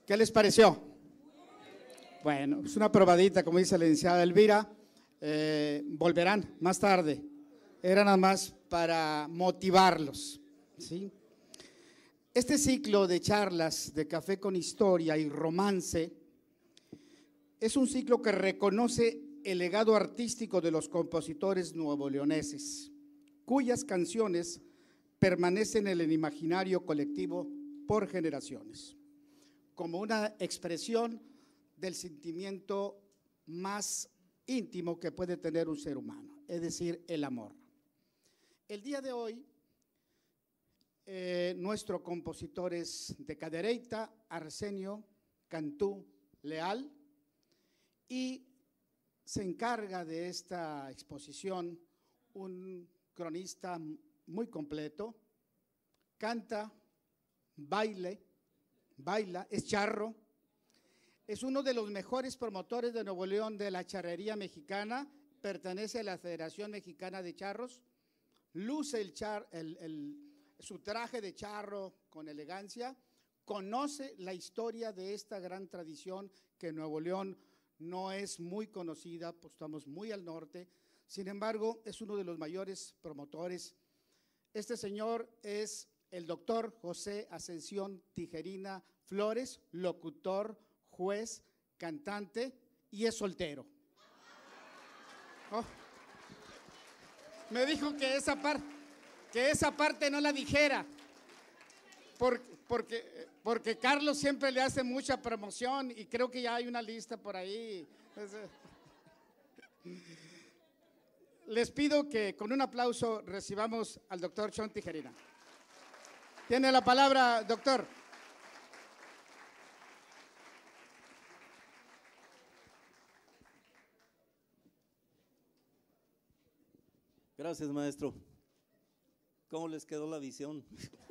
¿Qué les pareció? Bueno, es una probadita, como dice la licenciada Elvira. Volverán más tarde. Era nada más para motivarlos, ¿sí? Este ciclo de charlas de Café con Historia y Romance es un ciclo que reconoce el legado artístico de los compositores nuevoleoneses, cuyas canciones permanecen en el imaginario colectivo por generaciones, como una expresión del sentimiento más íntimo que puede tener un ser humano, es decir, el amor. El día de hoy, nuestro compositor es de Cadereyta, Arsenio Cantú Leal, y se encarga de esta exposición un cronista muy completo, canta, baila, es charro, es uno de los mejores promotores de Nuevo León de la charrería mexicana, pertenece a la Federación Mexicana de Charros, luce su traje de charro con elegancia, conoce la historia de esta gran tradición que en Nuevo León no es muy conocida, pues estamos muy al norte, sin embargo es uno de los mayores promotores. Este señor es el doctor José Ascensión Tijerina Flores, locutor, juez, cantante y es soltero. Oh. Me dijo que esa parte no la dijera, porque Carlos siempre le hace mucha promoción y creo que ya hay una lista por ahí. Les pido que con un aplauso recibamos al doctor John Tijerina. Tiene la palabra, doctor. Gracias, maestro. ¿Cómo les quedó la visión?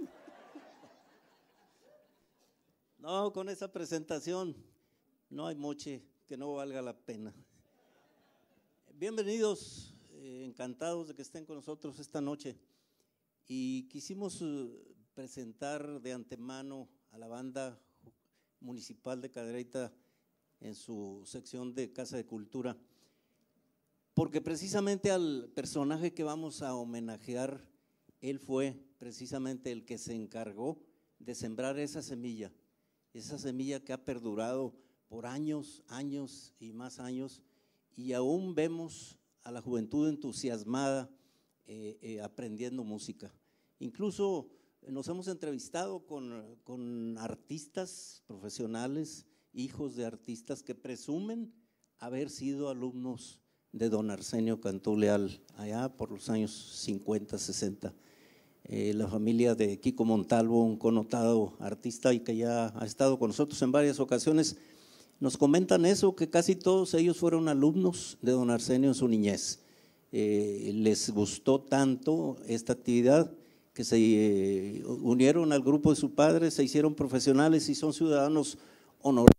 No, con esa presentación no hay moche que no valga la pena. Bienvenidos, encantados de que estén con nosotros esta noche. Y quisimos presentar de antemano a la banda municipal de Cadereyta en su sección de Casa de Cultura, porque precisamente al personaje que vamos a homenajear, él fue precisamente el que se encargó de sembrar esa semilla que ha perdurado por años, años y más años, y aún vemos a la juventud entusiasmada aprendiendo música. Incluso nos hemos entrevistado con artistas profesionales, hijos de artistas que presumen haber sido alumnos de don Arsenio Cantú Leal, allá por los años 50, 60. La familia de Kiko Montalvo, un connotado artista y que ya ha estado con nosotros en varias ocasiones, nos comentan eso, que casi todos ellos fueron alumnos de don Arsenio en su niñez. Les gustó tanto esta actividad que se unieron al grupo de su padre, se hicieron profesionales y son ciudadanos honorables.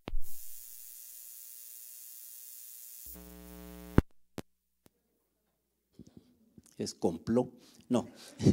Es complot, no.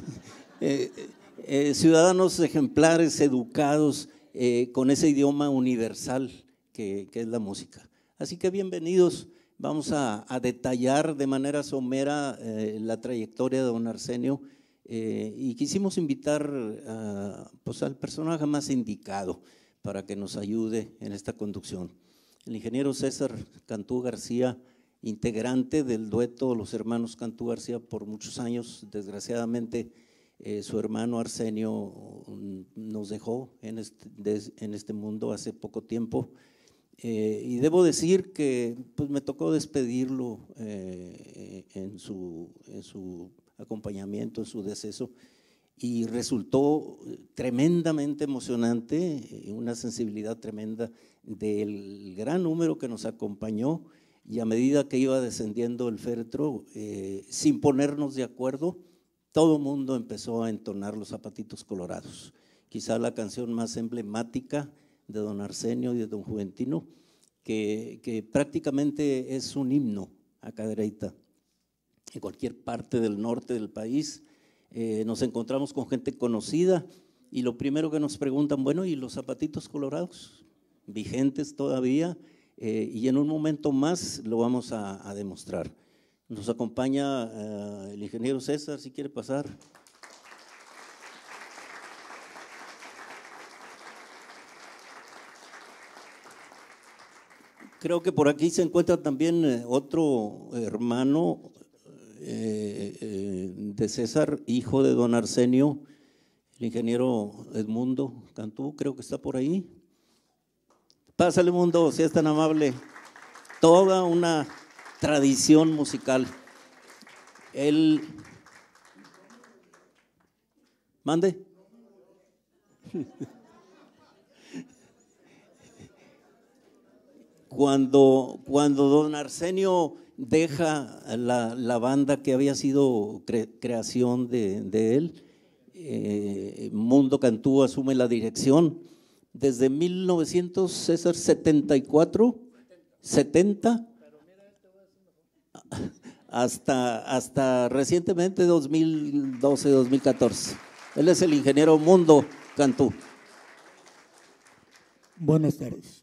Ciudadanos ejemplares, educados, con ese idioma universal que es la música. Así que bienvenidos, vamos a detallar de manera somera la trayectoria de don Arsenio y quisimos invitar pues al personaje más indicado para que nos ayude en esta conducción. El ingeniero César Cantú García, integrante del dueto Los Hermanos Cantú García por muchos años. Desgraciadamente su hermano Arsenio nos dejó en este mundo hace poco tiempo, y debo decir que pues me tocó despedirlo en su acompañamiento, en su deceso, y resultó tremendamente emocionante, una sensibilidad tremenda del gran número que nos acompañó. Y a medida que iba descendiendo el féretro, sin ponernos de acuerdo, todo el mundo empezó a entonar Los Zapatitos Colorados, quizá la canción más emblemática de don Arsenio y de don Juventino, que prácticamente es un himno a Cadereyta. En cualquier parte del norte del país nos encontramos con gente conocida y lo primero que nos preguntan, bueno, ¿y los Zapatitos Colorados? vigentes todavía, y en un momento más lo vamos a demostrar. Nos acompaña el ingeniero César, si quiere pasar. Creo que por aquí se encuentra también otro hermano de César, hijo de don Arsenio, el ingeniero Edmundo Cantú, creo que está por ahí. Pásale, Mundo, si es tan amable. Toda una tradición musical. Él… ¿Mande? Cuando don Arsenio deja la banda que había sido creación de él, Mundo Cantú asume la dirección desde 1974, 70, hasta recientemente 2012, 2014. Él es el ingeniero Mundo Cantú. Buenas tardes.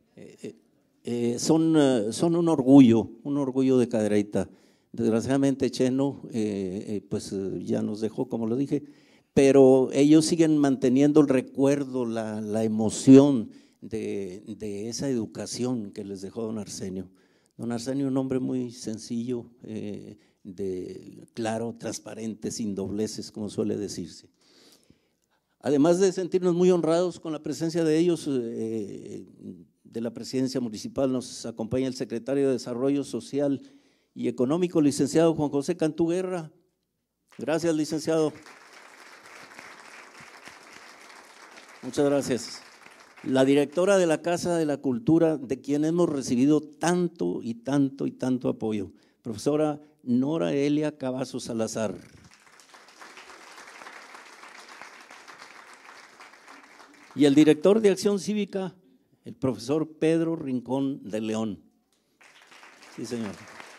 Son un orgullo de Cadereyta. Desgraciadamente Cheno pues ya nos dejó, como lo dije, pero ellos siguen manteniendo el recuerdo, la emoción de esa educación que les dejó don Arsenio. Don Arsenio, un hombre muy sencillo, claro, transparente, sin dobleces, como suele decirse. Además de sentirnos muy honrados con la presencia de ellos, de la presidencia municipal, nos acompaña el secretario de Desarrollo Social y Económico, licenciado Juan José Cantú Guerra. Gracias, licenciado. Muchas gracias. La directora de la Casa de la Cultura, de quien hemos recibido tanto y tanto y tanto apoyo, profesora Nora Elia Cavazos Salazar. Y el director de Acción Cívica, el profesor Pedro Rincón de León. Sí, señor.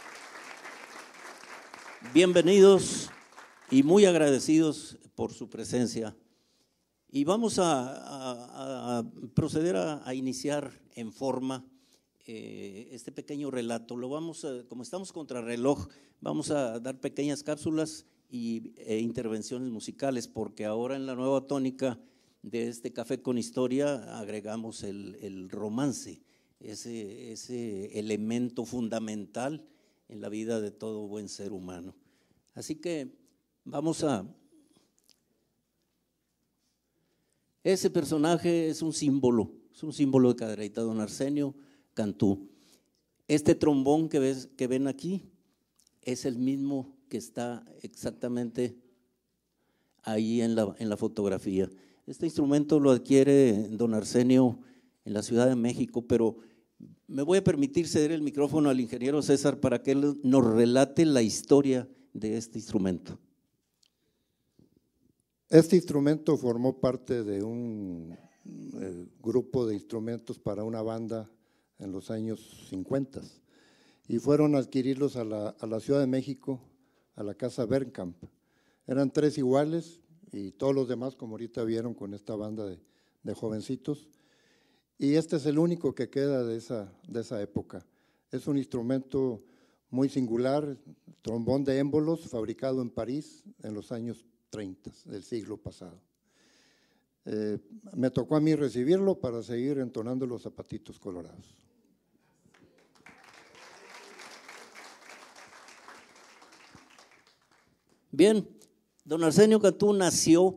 Bienvenidos y muy agradecidos por su presencia. Y vamos a proceder a iniciar en forma este pequeño relato. Como estamos contra reloj, vamos a dar pequeñas cápsulas e intervenciones musicales, porque ahora en la nueva tónica de este Café con Historia agregamos el romance, ese elemento fundamental en la vida de todo buen ser humano. Así que vamos a… Ese personaje es un símbolo de Cadereyta, don Arsenio Cantú. Este trombón que ven aquí es el mismo que está exactamente ahí en la fotografía. Este instrumento lo adquiere don Arsenio en la Ciudad de México, pero me voy a permitir ceder el micrófono al ingeniero César para que él nos relate la historia de este instrumento. Este instrumento formó parte de un grupo de instrumentos para una banda en los años 50 y fueron a adquirirlos a la Ciudad de México, a la Casa Bernkamp. Eran 3 iguales y todos los demás, como ahorita vieron con esta banda de jovencitos, y este es el único que queda de esa época. Es un instrumento muy singular, trombón de émbolos, fabricado en París en los años 30 del siglo pasado. Me tocó a mí recibirlo para seguir entonando los zapatitos colorados. Bien, don Arsenio Cantú nació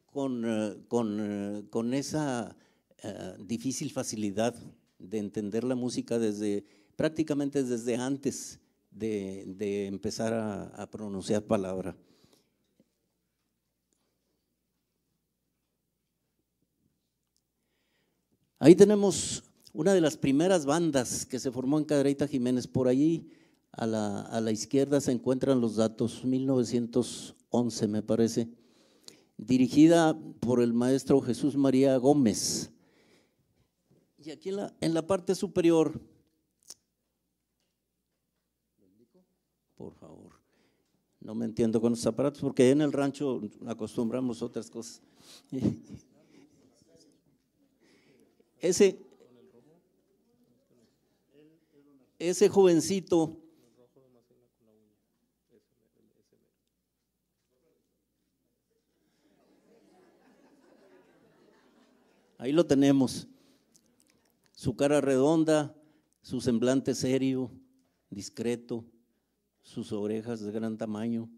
con esa difícil facilidad de entender la música prácticamente desde antes de empezar a pronunciar palabra. Ahí tenemos una de las primeras bandas que se formó en Cadereyta Jiménez. Por ahí a la izquierda se encuentran los datos, 1911 me parece, dirigida por el maestro Jesús María Gómez. Y aquí en la parte superior, por favor, no me entiendo con los aparatos porque en el rancho acostumbramos otras cosas. ese jovencito, ahí lo tenemos, su cara redonda, su semblante serio, discreto, sus orejas de gran tamaño.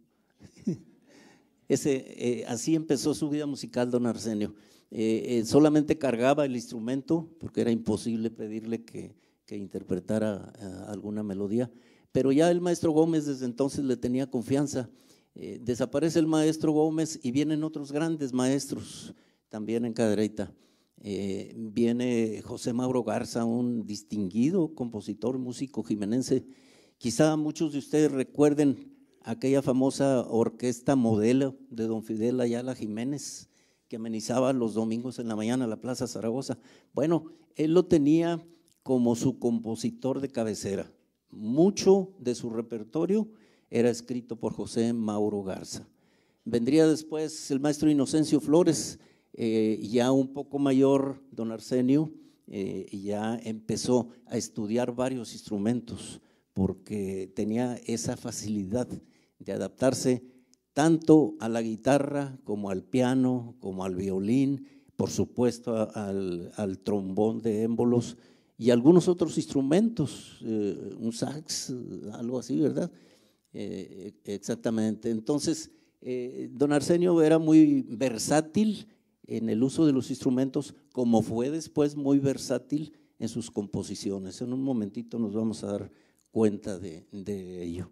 Así empezó su vida musical, don Arsenio. Solamente cargaba el instrumento porque era imposible pedirle que interpretara alguna melodía, pero ya el maestro Gómez desde entonces le tenía confianza. Desaparece el maestro Gómez y vienen otros grandes maestros también en Cadereyta. Viene José Mauro Garza, un distinguido compositor, músico jimenense. Quizá muchos de ustedes recuerden aquella famosa orquesta modelo de don Fidel Ayala Jiménez, que amenizaba los domingos en la mañana la Plaza Zaragoza. Bueno, él lo tenía como su compositor de cabecera. Mucho de su repertorio era escrito por José Mauro Garza. Vendría después el maestro Inocencio Flores, ya un poco mayor, don Arsenio, ya empezó a estudiar varios instrumentos porque tenía esa facilidad de adaptarse tanto a la guitarra como al piano, como al violín, por supuesto al trombón de émbolos y algunos otros instrumentos, un sax, algo así, ¿verdad? Exactamente. Entonces, don Arsenio era muy versátil en el uso de los instrumentos, como fue después muy versátil en sus composiciones. En un momentito nos vamos a dar cuenta de ello.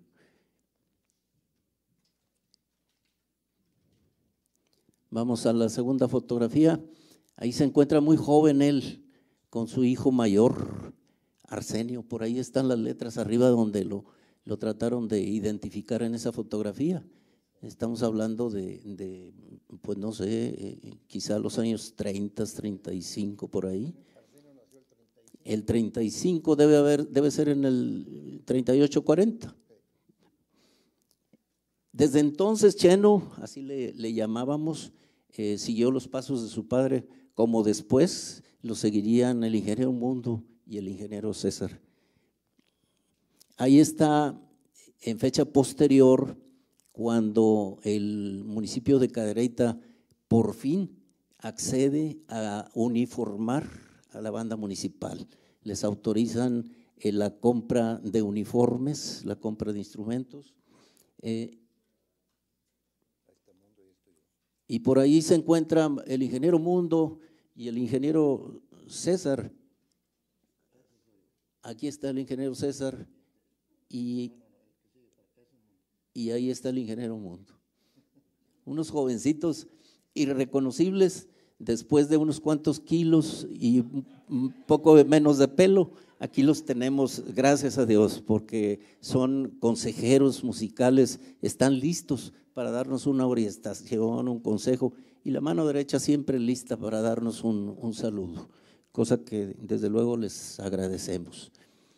Vamos a la segunda fotografía. Ahí se encuentra muy joven él, con su hijo mayor, Arsenio. Por ahí están las letras arriba donde lo trataron de identificar en esa fotografía. Estamos hablando de pues no sé, quizá los años 30, 35 por ahí. El 35 debe ser en el 38, 40. Desde entonces Cheno, así le llamábamos, siguió los pasos de su padre, como después lo seguirían el ingeniero Mundo y el ingeniero César. Ahí está en fecha posterior cuando el municipio de Cadereyta por fin accede a uniformar a la banda municipal. Les autorizan la compra de uniformes, la compra de instrumentos. Y por ahí se encuentran el ingeniero Mundo y el ingeniero César. Aquí está el ingeniero César y ahí está el ingeniero Mundo. Unos jovencitos irreconocibles después de unos cuantos kilos y un poco menos de pelo. Aquí los tenemos, gracias a Dios, porque son consejeros musicales, están listos para darnos una orientación, un consejo, y la mano derecha siempre lista para darnos un saludo, cosa que desde luego les agradecemos.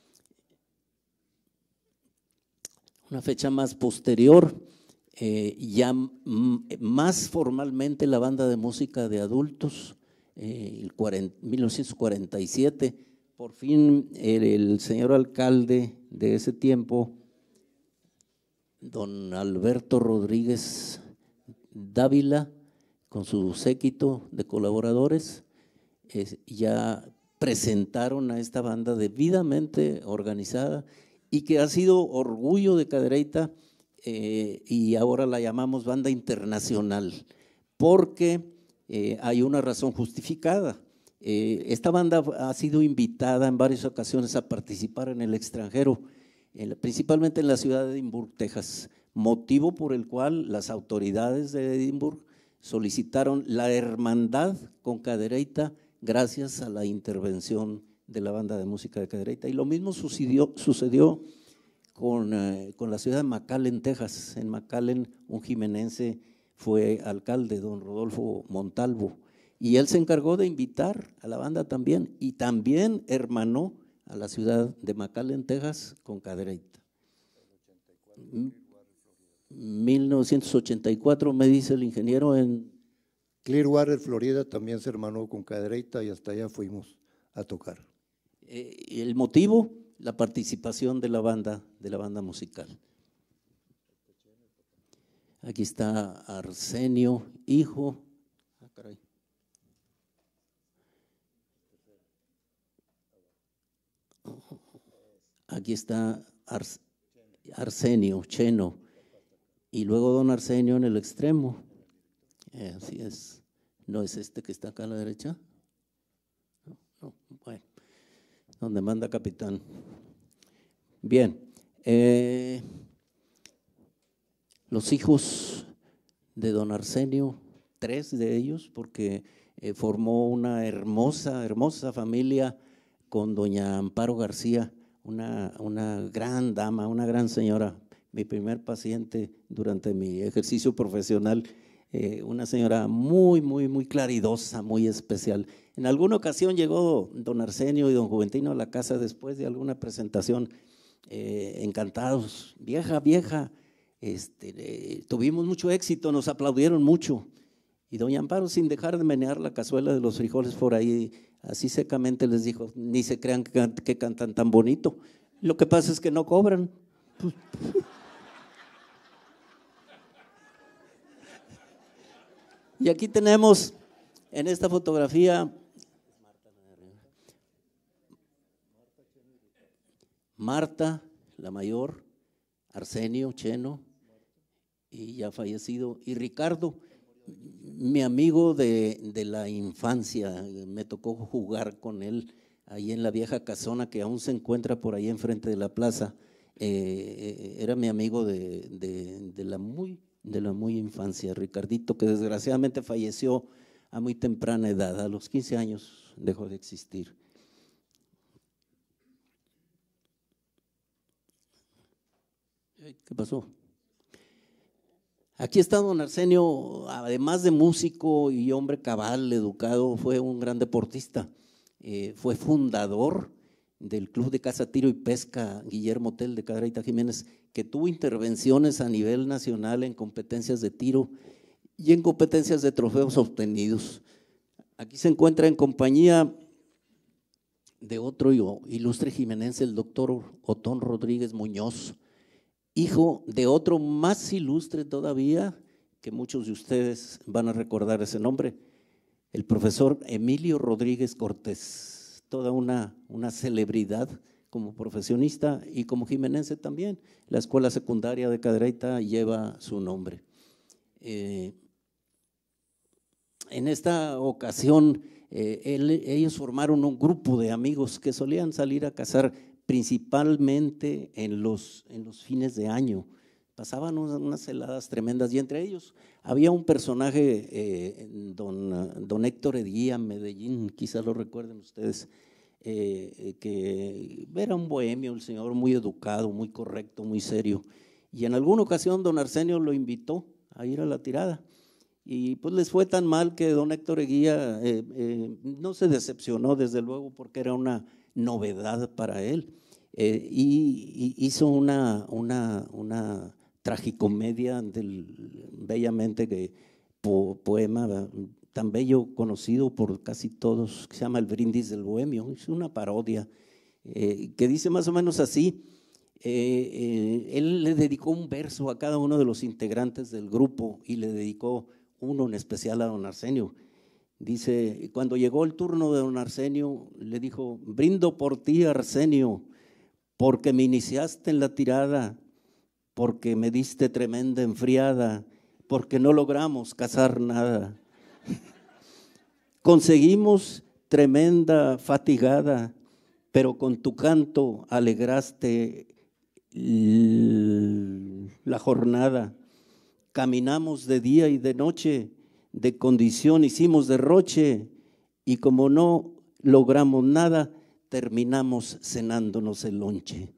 Una fecha más posterior, ya más formalmente la banda de música de adultos, 1947, por fin el señor alcalde de ese tiempo, don Alberto Rodríguez Dávila, con su séquito de colaboradores, ya presentaron a esta banda debidamente organizada y que ha sido orgullo de Cadereyta, y ahora la llamamos banda internacional, porque hay una razón justificada. Esta banda ha sido invitada en varias ocasiones a participar en el extranjero, principalmente en la ciudad de Edimburgo, Texas, motivo por el cual las autoridades de Edimburgo solicitaron la hermandad con Cadereyta gracias a la intervención de la banda de música de Cadereyta. Y lo mismo sucedió con la ciudad de McAllen, Texas. En McAllen un jimenense fue alcalde, don Rodolfo Montalvo, y él se encargó de invitar a la banda también, y también hermanó a la ciudad de McAllen, Texas, con Cadereyta. 1984 me dice el ingeniero en Clearwater, Florida, también se hermanó con Cadereyta y hasta allá fuimos a tocar. El motivo la participación de la banda musical. Aquí está Arsenio, hijo. Ah, caray. Aquí está Arsenio, Cheno, y luego don Arsenio en el extremo. Así es. ¿No es este que está acá a la derecha? No, bueno, donde manda capitán. Bien, los hijos de don Arsenio, 3 de ellos, porque formó una hermosa familia con doña Amparo García, una gran dama, una gran señora, mi primer paciente durante mi ejercicio profesional, una señora muy claridosa, muy especial. En alguna ocasión llegó don Arsenio y don Juventino a la casa después de alguna presentación, encantados, vieja, tuvimos mucho éxito, nos aplaudieron mucho. Y doña Amparo, sin dejar de menear la cazuela de los frijoles por ahí, así secamente les dijo: ni se crean que cantan tan bonito, lo que pasa es que no cobran. Y aquí tenemos en esta fotografía Marta, la mayor, Arsenio, Cheno, y ya fallecido, y Ricardo, mi amigo de la infancia. Me tocó jugar con él ahí en la vieja casona que aún se encuentra por ahí enfrente de la plaza. Era mi amigo de la muy infancia, Ricardito, que desgraciadamente falleció a muy temprana edad, a los 15 años dejó de existir. ¿Qué pasó? Aquí está don Arsenio, además de músico y hombre cabal, educado, fue un gran deportista. Fue fundador del Club de Caza, Tiro y Pesca Guillermo Tell de Cadereyta Jiménez, que tuvo intervenciones a nivel nacional en competencias de tiro y en competencias de trofeos obtenidos. Aquí se encuentra en compañía de otro ilustre jimenense, el doctor Otón Rodríguez Muñoz, hijo de otro más ilustre todavía, que muchos de ustedes van a recordar ese nombre, el profesor Emilio Rodríguez Cortés, toda una celebridad como profesionista y como jimenense también. La escuela secundaria de Cadereyta lleva su nombre. En esta ocasión, ellos formaron un grupo de amigos que solían salir a cazar principalmente en los fines de año. Pasaban unas heladas tremendas y entre ellos había un personaje, don Héctor Eguía, Medellín, quizás lo recuerden ustedes, que era un bohemio, el señor muy educado, muy correcto, muy serio. Y en alguna ocasión don Arsenio lo invitó a ir a la tirada. Y pues les fue tan mal que don Héctor Eguía no se decepcionó, desde luego, porque era una novedad para él. Y hizo una tragicomedia bellamente poema tan bello, conocido por casi todos, que se llama El Brindis del Bohemio. Es una parodia que dice más o menos así. Él le dedicó un verso a cada uno de los integrantes del grupo y le dedicó uno en especial a don Arsenio. Dice: cuando llegó el turno de don Arsenio, le dijo: brindo por ti, Arsenio, porque me iniciaste en la tirada, porque me diste tremenda enfriada, porque no logramos cazar nada. Conseguimos tremenda fatigada, pero con tu canto alegraste la jornada. Caminamos de día y de noche, de condición hicimos derroche, y como no logramos nada, terminamos cenándonos el lonche.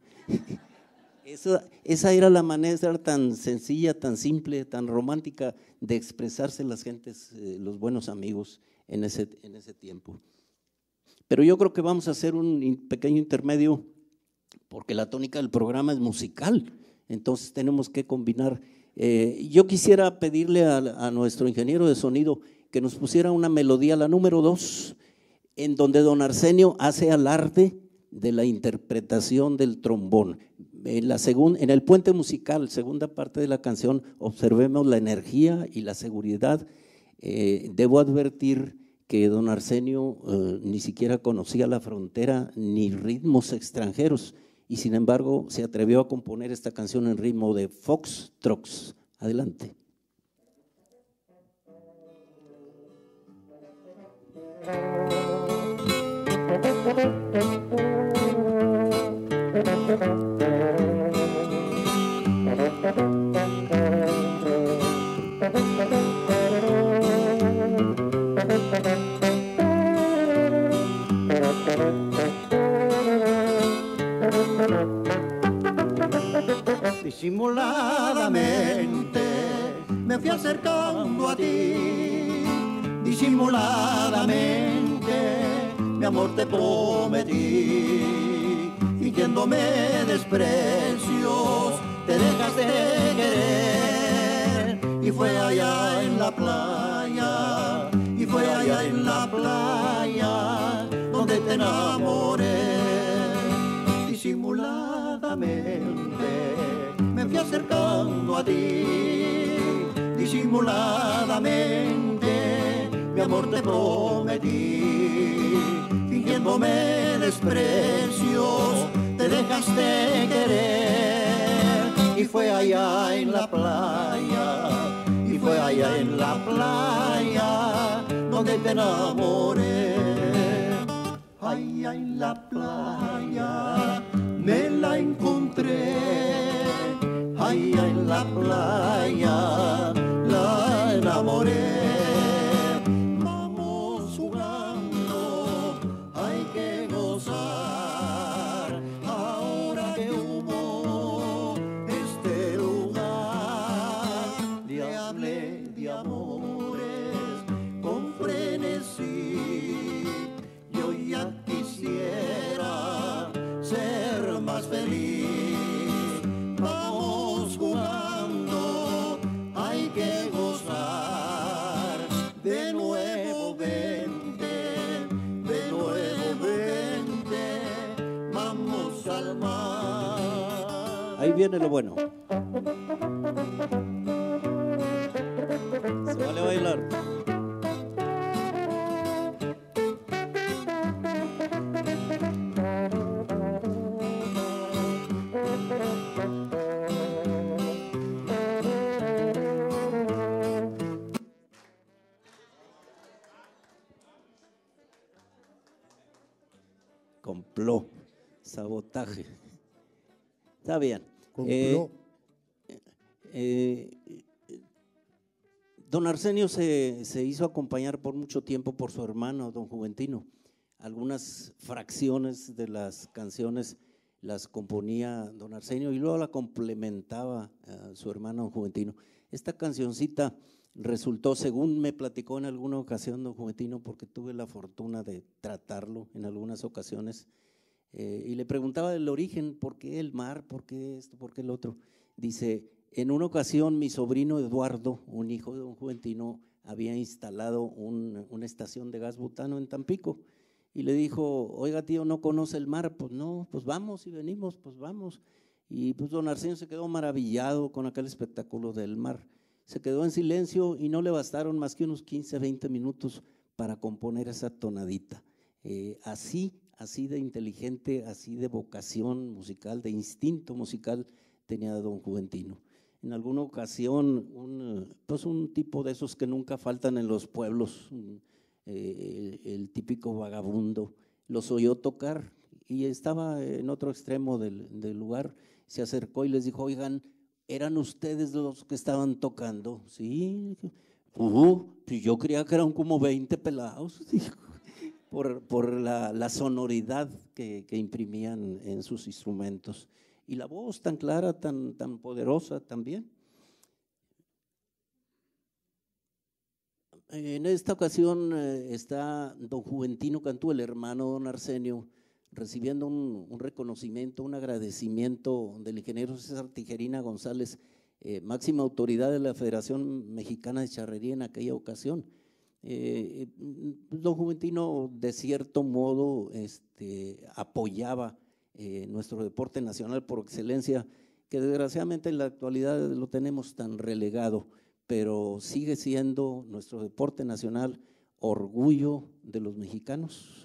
Esa era la manera tan sencilla, tan simple, tan romántica de expresarse las gentes, los buenos amigos en ese tiempo. Pero yo creo que vamos a hacer un pequeño intermedio porque la tónica del programa es musical, entonces tenemos que combinar. Yo quisiera pedirle a nuestro ingeniero de sonido que nos pusiera una melodía, la número 2, en donde don Arsenio hace alarde de la interpretación del trombón. En el puente musical, segunda parte de la canción, observemos la energía y la seguridad. Debo advertir que don Arsenio ni siquiera conocía la frontera ni ritmos extranjeros y sin embargo se atrevió a componer esta canción en ritmo de foxtrots. Adelante. Disimuladamente me fui acercando a ti, disimuladamente mi amor te prometí, fingiéndome desprecios, te dejaste querer, y fue allá en la playa, y fue allá en la playa, donde te enamoré, disimuladamente me fui acercando a ti, disimuladamente mi amor te prometí, fingiéndome desprecios, te dejaste querer, y fue allá en la playa, y fue allá en la playa, donde te enamoré, allá en la playa me la encontré, allá en la playa la enamoré. Vamos jugando, hay que gozar, ahora que hubo este lugar. Le hablé de amores con frenesí, yo ya quisiera ser más feliz. Vamos jugando, hay que gozar, de nuevo vente, de nuevo vente, vamos al mar. Ahí viene lo bueno. Se vale bailar. Complot, sabotaje. Está bien. Don Arsenio se hizo acompañar por mucho tiempo por su hermano, don Juventino. Algunas fracciones de las canciones las componía don Arsenio y luego la complementaba su hermano don Juventino. Esta cancioncita resultó, según me platicó en alguna ocasión don Juventino, porque tuve la fortuna de tratarlo en algunas ocasiones, y le preguntaba del origen, ¿por qué el mar? ¿Por qué esto? ¿Por qué el otro? Dice, en una ocasión mi sobrino Eduardo, un hijo de don Juventino, había instalado una estación de gas butano en Tampico y le dijo, oiga tío, ¿no conoce el mar? Pues no, pues vamos y venimos, pues vamos. Y pues don Arsenio se quedó maravillado con aquel espectáculo del mar. Se quedó en silencio y no le bastaron más que unos 15, 20 minutos para componer esa tonadita. Así de inteligente, así de vocación musical, de instinto musical tenía don Juventino. En alguna ocasión, un tipo de esos que nunca faltan en los pueblos, el típico vagabundo, los oyó tocar y estaba en otro extremo del lugar, se acercó y les dijo, oigan, ¿eran ustedes los que estaban tocando? Sí, pues yo creía que eran como 20 pelados, dijo, por la sonoridad que imprimían en sus instrumentos y la voz tan clara, tan poderosa también. En esta ocasión está don Juventino Cantú, el hermano de don Arsenio, recibiendo un reconocimiento, un agradecimiento del ingeniero César Tijerina González, máxima autoridad de la Federación Mexicana de Charrería en aquella ocasión. Don Juventino, de cierto modo, apoyaba nuestro deporte nacional por excelencia, que desgraciadamente en la actualidad lo tenemos tan relegado, pero sigue siendo nuestro deporte nacional orgullo de los mexicanos.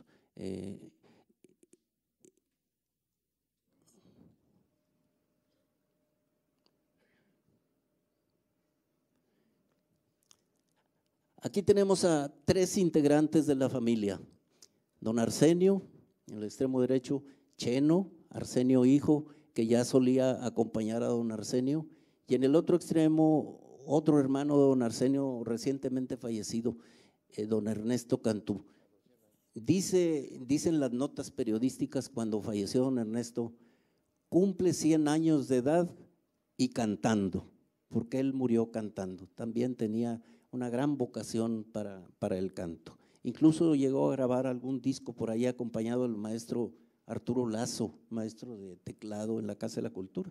Aquí tenemos a 3 integrantes de la familia: don Arsenio, en el extremo derecho; Cheno, Arsenio hijo, que ya solía acompañar a don Arsenio; y en el otro extremo, otro hermano de don Arsenio recientemente fallecido, don Ernesto Cantú. Dicen las notas periodísticas, cuando falleció don Ernesto, cumple 100 años de edad y cantando, porque él murió cantando. También tenía una gran vocación para el canto. Incluso llegó a grabar algún disco por ahí acompañado del maestro Arturo Lazo, maestro de teclado en la Casa de la Cultura.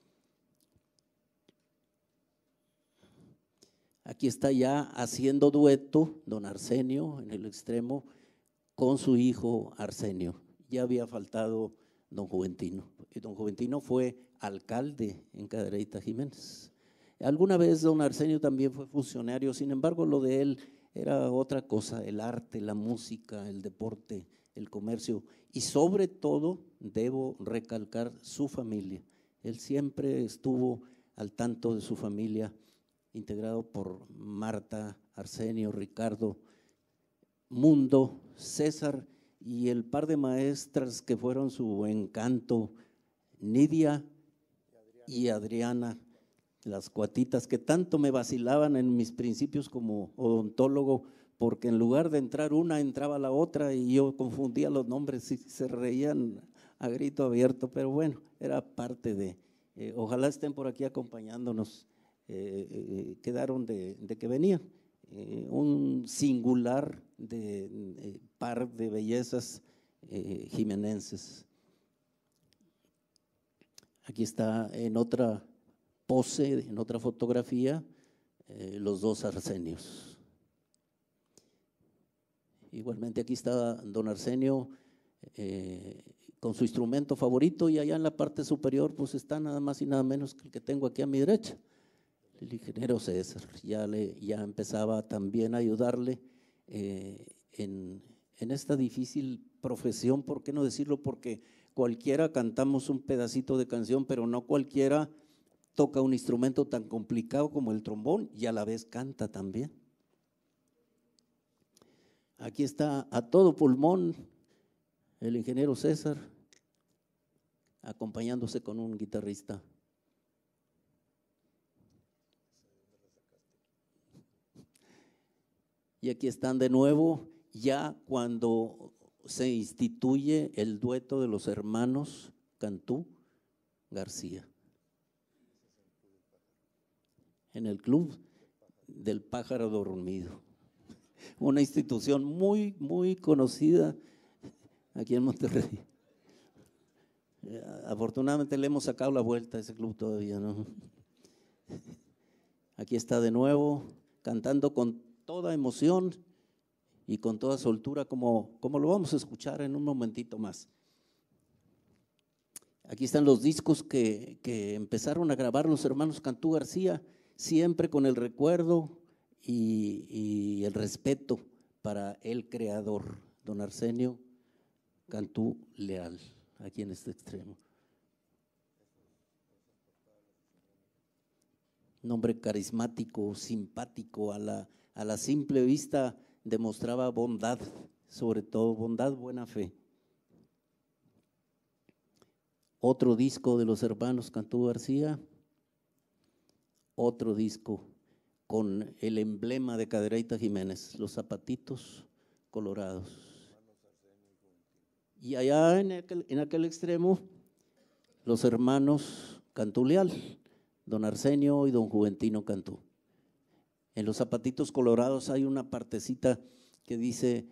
Aquí está ya haciendo dueto don Arsenio en el extremo con su hijo Arsenio. Ya había faltado don Juventino. Y don Juventino fue alcalde en Cadereyta Jiménez. Alguna vez don Arsenio también fue funcionario, sin embargo lo de él era otra cosa: el arte, la música, el deporte, el comercio y sobre todo, debo recalcar, su familia. Él siempre estuvo al tanto de su familia, integrado por Marta, Arsenio, Ricardo, Mundo, César y el par de maestras que fueron su encanto, Nidia y Adriana, las cuatitas que tanto me vacilaban en mis principios como odontólogo, porque en lugar de entrar una, entraba la otra y yo confundía los nombres y se reían a grito abierto, pero bueno, era parte de, ojalá estén por aquí acompañándonos, quedaron de que venían, un singular par de bellezas jimenenses. Aquí está en otra pose, en otra fotografía, los 2 Arsenios. Igualmente aquí está don Arsenio con su instrumento favorito, y allá en la parte superior pues está nada más y nada menos que el que tengo aquí a mi derecha, el ingeniero César. Ya empezaba también a ayudarle en esta difícil profesión, ¿por qué no decirlo? Porque cualquiera cantamos un pedacito de canción, pero no cualquiera toca un instrumento tan complicado como el trombón y a la vez canta también. Aquí está a todo pulmón el ingeniero César, acompañándose con un guitarrista. Y aquí están de nuevo, ya cuando se instituye el dueto de los hermanos Cantú García, en el Club del Pájaro Dormido, una institución muy, muy conocida aquí en Monterrey. Afortunadamente le hemos sacado la vuelta a ese club todavía, ¿no? Aquí está de nuevo, cantando con toda emoción y con toda soltura, como lo vamos a escuchar en un momentito más. Aquí están los discos que empezaron a grabar los hermanos Cantú García, siempre con el recuerdo y el respeto para el creador, don Arsenio Cantú Leal, aquí en este extremo. Un hombre carismático, simpático, a la simple vista demostraba bondad, sobre todo bondad, buena fe. Otro disco de los hermanos Cantú García, otro disco con el emblema de Cadereyta Jiménez, los zapatitos colorados. Y allá en aquel extremo, los hermanos Cantú Leal, don Arsenio y don Juventino Cantú. En los zapatitos colorados hay una partecita que dice,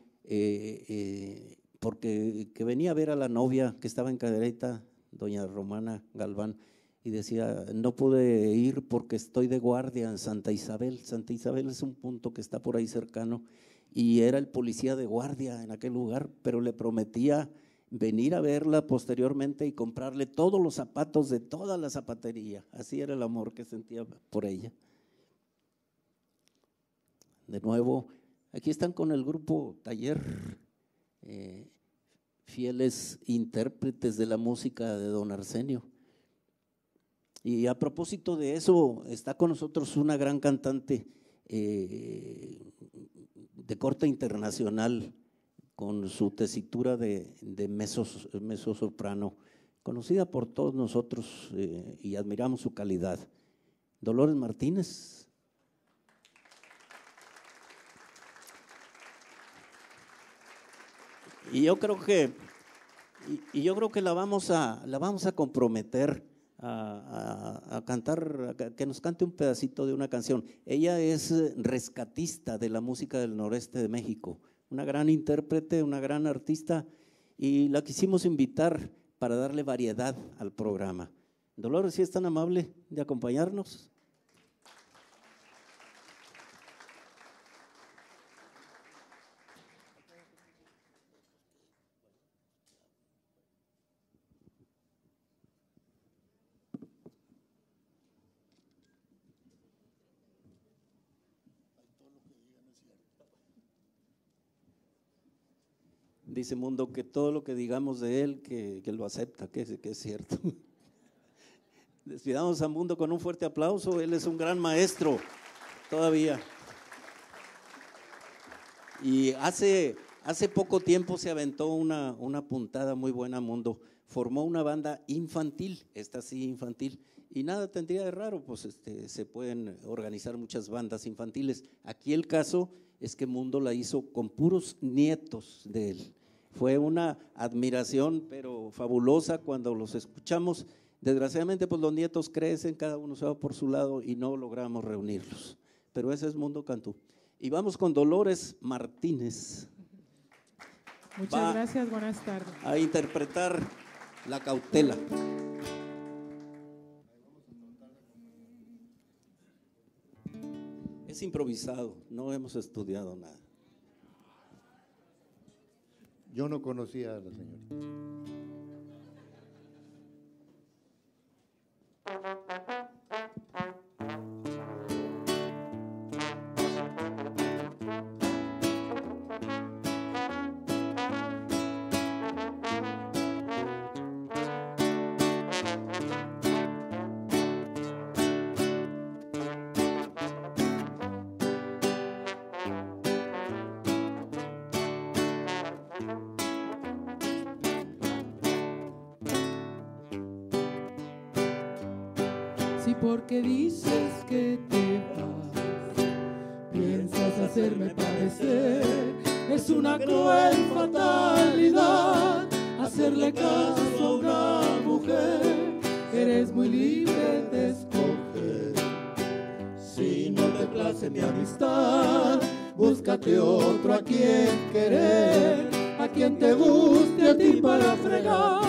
porque que venía a ver a la novia que estaba en Cadereyta, doña Romana Galván, y decía, no pude ir porque estoy de guardia en Santa Isabel. Santa Isabel es un punto que está por ahí cercano, y era el policía de guardia en aquel lugar, pero le prometía venir a verla posteriormente y comprarle todos los zapatos de toda la zapatería. Así era el amor que sentía por ella. De nuevo, aquí están con el grupo Taller, fieles intérpretes de la música de don Arsenio. Y a propósito de eso, está con nosotros una gran cantante de corte internacional, con su tesitura de mezzosoprano, conocida por todos nosotros y admiramos su calidad. Dolores Martínez. Y yo creo que la vamos a comprometer a cantar, que nos cante un pedacito de una canción. Ella es rescatista de la música del noreste de México, una gran intérprete, una gran artista, y la quisimos invitar para darle variedad al programa. Dolores, ¿sí es tan amable de acompañarnos? Dice Mundo que todo lo que digamos de él, que lo acepta, que es cierto. Despidamos a Mundo con un fuerte aplauso, él es un gran maestro todavía. Y hace poco tiempo se aventó una puntada muy buena, Mundo. Formó una banda infantil, esta sí infantil, y nada tendría de raro, pues se pueden organizar muchas bandas infantiles. Aquí el caso es que Mundo la hizo con puros nietos de él. Fue una admiración, pero fabulosa cuando los escuchamos. Desgraciadamente, pues los nietos crecen, cada uno se va por su lado y no logramos reunirlos. Pero ese es Mundo Cantú. Y vamos con Dolores Martínez. Muchas gracias, buenas tardes. A interpretar La Cautela. Es improvisado, no hemos estudiado nada. Yo no conocía a la señorita. Si porque dices que te vas, piensas hacerme padecer, es una cruel fatalidad hacerle caso a una mujer. Eres muy libre de escoger, si no te place mi amistad, búscate otro a quien querer, a quien te guste a ti para fregar.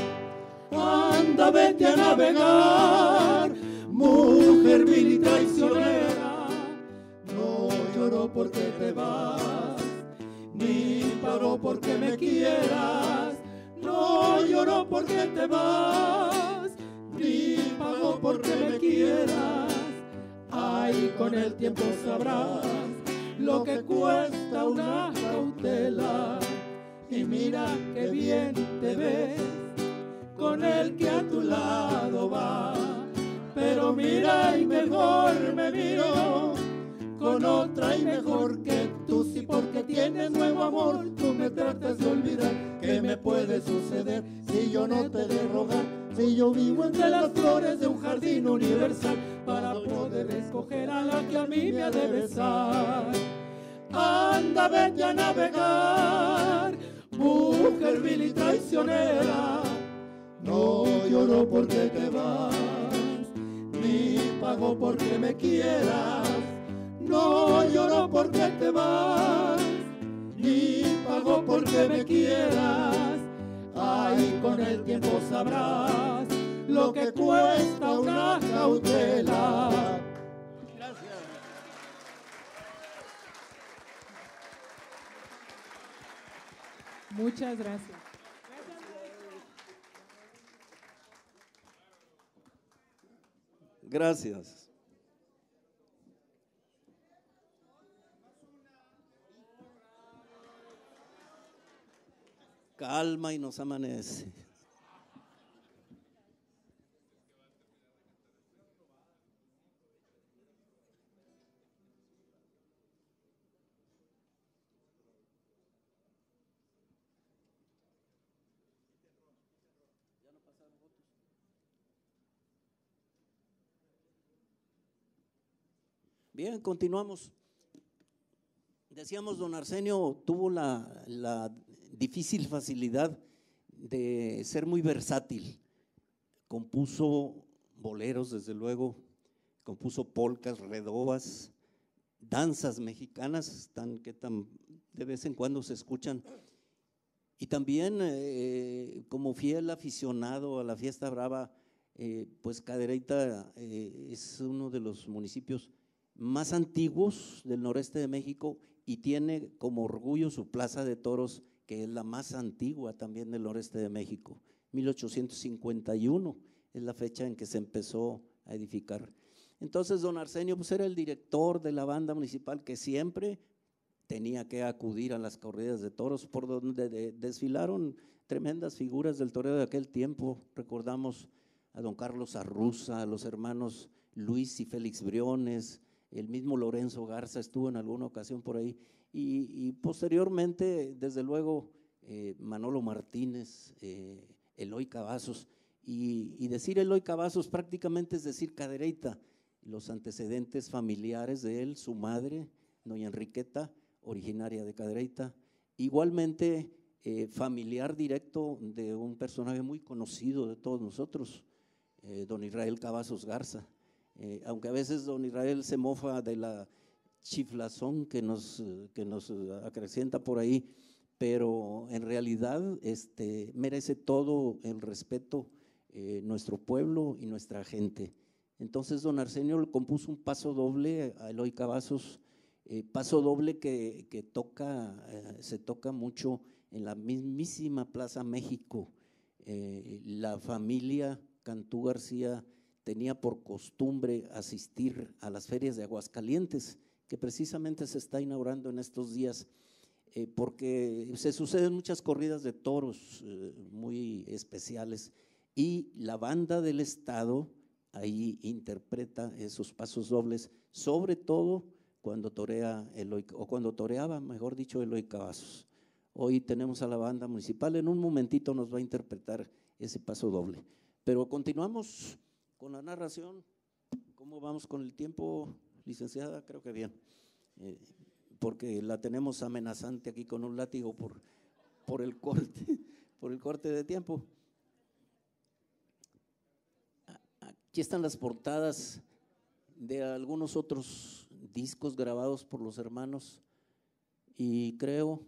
Anda, vete a navegar, mujer vil y traicionera. No lloro porque te vas, ni pago porque me quieras. No lloro porque te vas, ni pago porque me quieras. Ay, con el tiempo sabrás lo que cuesta una cautela. Y mira que bien te ves con el que a tu lado va. Pero mira y mejor me miro con otra y mejor que tú. Si porque tienes nuevo amor tú me tratas de olvidar, ¿qué me puede suceder si yo no te de rogar? Si yo vivo entre las flores de un jardín universal para poder escoger a la que a mí me ha de besar. Anda, vete a navegar, mujer vil y traicionera. No lloro porque te vas, ni pago porque me quieras. No lloro porque te vas, ni pago porque me quieras. Ay, con el tiempo sabrás lo que cuesta una cautela. Muchas gracias. Gracias. Calma y nos amanece. Bien, continuamos. Decíamos, don Arsenio tuvo la difícil facilidad de ser muy versátil. Compuso boleros, desde luego, compuso polcas, redobas, danzas mexicanas, que de vez en cuando se escuchan. Y también, como fiel aficionado a la fiesta brava, pues Cadereyta es uno de los municipios más antiguos del noreste de México y tiene como orgullo su plaza de toros, que es la más antigua también del noreste de México. 1851 es la fecha en que se empezó a edificar. Entonces, don Arsenio pues era el director de la banda municipal que siempre tenía que acudir a las corridas de toros, por donde desfilaron tremendas figuras del toreo de aquel tiempo. Recordamos a don Carlos Arruza, a los hermanos Luis y Félix Briones, el mismo Lorenzo Garza estuvo en alguna ocasión por ahí, y posteriormente, desde luego, Manolo Martínez, Eloy Cavazos, y decir Eloy Cavazos prácticamente es decir Cadereyta, los antecedentes familiares de él, su madre, doña Enriqueta, originaria de Cadereyta, igualmente familiar directo de un personaje muy conocido de todos nosotros, don Israel Cavazos Garza. Aunque a veces don Israel se mofa de la chiflazón que nos acrecienta por ahí, pero en realidad merece todo el respeto nuestro pueblo y nuestra gente. Entonces don Arsenio le compuso un paso doble a Eloy Cavazos, paso doble que se toca mucho en la mismísima Plaza México. La familia Cantú García tenía por costumbre asistir a las ferias de Aguascalientes, que precisamente se está inaugurando en estos días, porque se suceden muchas corridas de toros muy especiales y la banda del estado ahí interpreta esos pasos dobles, sobre todo cuando torea Eloy, o cuando toreaba, mejor dicho, Eloy Cavazos. Hoy tenemos a la banda municipal, en un momentito nos va a interpretar ese paso doble, pero continuamos con la narración. ¿Cómo vamos con el tiempo, licenciada? Creo que bien, porque la tenemos amenazante aquí con un látigo por el corte de tiempo. Aquí están las portadas de algunos otros discos grabados por los hermanos y creo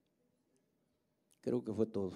que fue todo.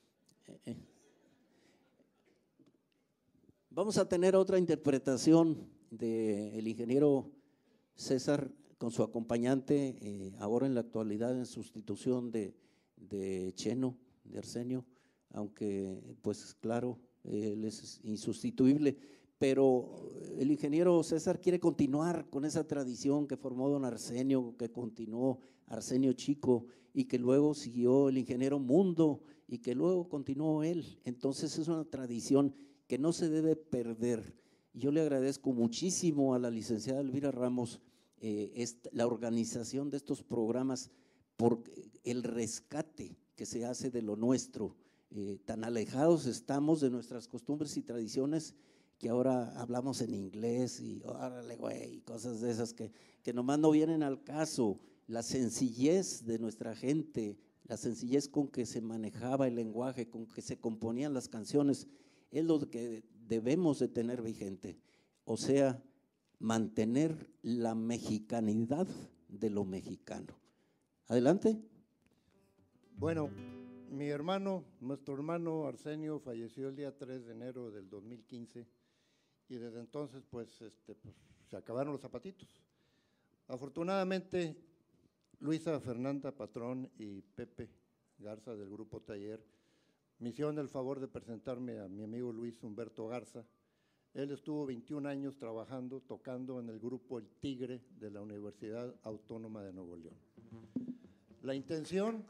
Vamos a tener otra interpretación del ingeniero César con su acompañante, ahora en la actualidad en sustitución de Cheno, de Arsenio, aunque pues claro, él es insustituible, pero el ingeniero César quiere continuar con esa tradición que formó don Arsenio, que continuó Arsenio Chico y que luego siguió el ingeniero Mundo y que luego continuó él. Entonces es una tradición que no se debe perder. Yo le agradezco muchísimo a la licenciada Elvira Ramos la organización de estos programas por el rescate que se hace de lo nuestro. Tan alejados estamos de nuestras costumbres y tradiciones que ahora hablamos en inglés y órale güey, cosas de esas que nomás no vienen al caso. La sencillez de nuestra gente, la sencillez con que se manejaba el lenguaje, con que se componían las canciones, es lo que debemos de tener vigente, o sea, mantener la mexicanidad de lo mexicano. Adelante. Bueno, nuestro hermano Arsenio falleció el día 3 de enero del 2015 y desde entonces pues se acabaron los zapatitos. Afortunadamente, Luisa Fernanda Patrón y Pepe Garza del Grupo Taller, me hicieron el favor de presentarme a mi amigo Luis Humberto Garza. Él estuvo 21 años trabajando, tocando en el grupo El Tigre de la Universidad Autónoma de Nuevo León. La intención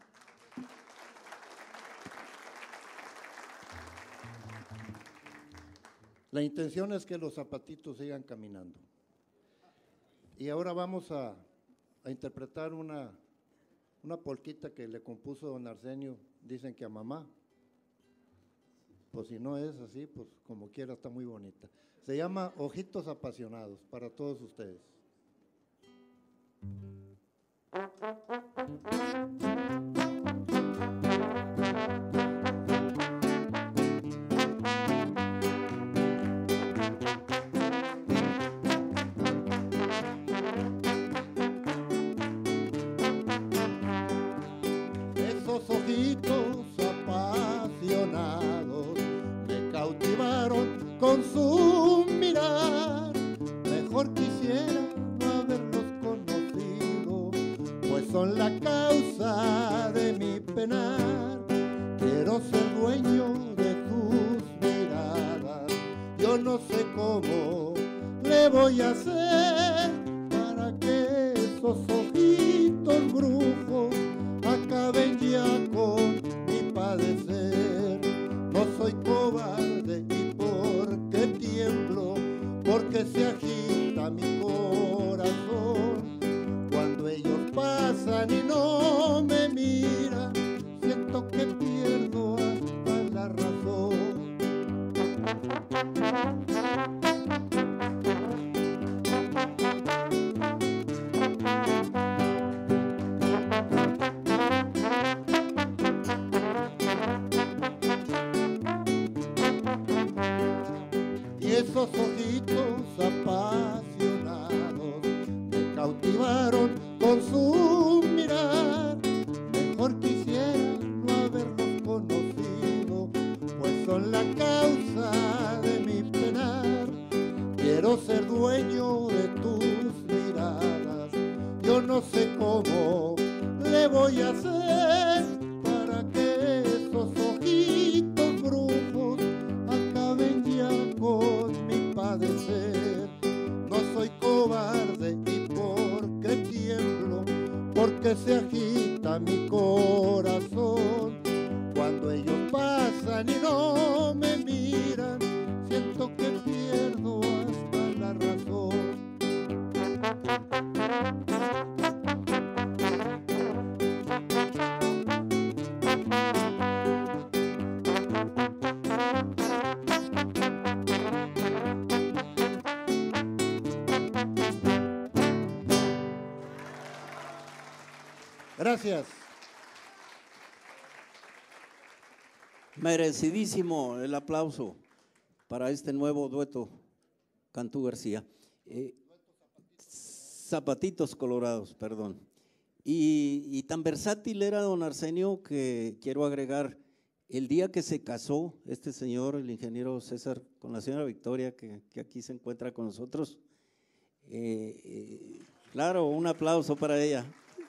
es que los zapatitos sigan caminando. Y ahora vamos a interpretar una polquita que le compuso don Arsenio, dicen que a mamá. Pues si no es así, pues como quiera está muy bonita. Se llama Ojitos Apasionados, para todos ustedes. Esos ojitos apasionados me cautivaron con su mirar. Mejor quisiera no haberlos conocido, pues son la causa de mi penar. Quiero ser dueño de tus miradas, yo no sé cómo le voy a hacer para que esos ojitos brujos acaben ya con mi padecer. No soy cobarde y porque tiemblo, porque se agita mi corazón. Cuando ellos pasan y no me miran, siento que pierdo hasta la razón. Esos ojitos apasionados me cautivaron con su mirar. Mejor quisiera no haberlos conocido, pues son la causa de mi penar. Quiero ser dueño de tus miradas, yo no sé cómo le voy a hacer para que esos ojitos brujos acaben ya con mi padecer. No soy cobarde y porque tiemblo, porque se agita mi corazón. Cuando ellos pasan y no me miran, siento que pierdo hasta la razón. Gracias. Merecidísimo el aplauso para este nuevo dueto, Cantú García. Zapatitos Colorados, perdón. Y tan versátil era don Arsenio que quiero agregar, el día que se casó este señor, el ingeniero César, con la señora Victoria, que aquí se encuentra con nosotros, claro, un aplauso para ella.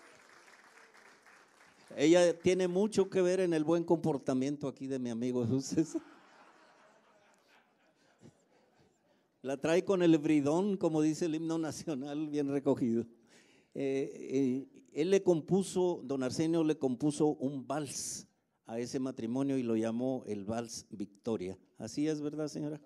Ella tiene mucho que ver en el buen comportamiento aquí de mi amigo César. La trae con el bridón, como dice el himno nacional, bien recogido. Él le compuso, don Arsenio le compuso un vals a ese matrimonio y lo llamó el Vals Victoria. ¿Así es, verdad, señora?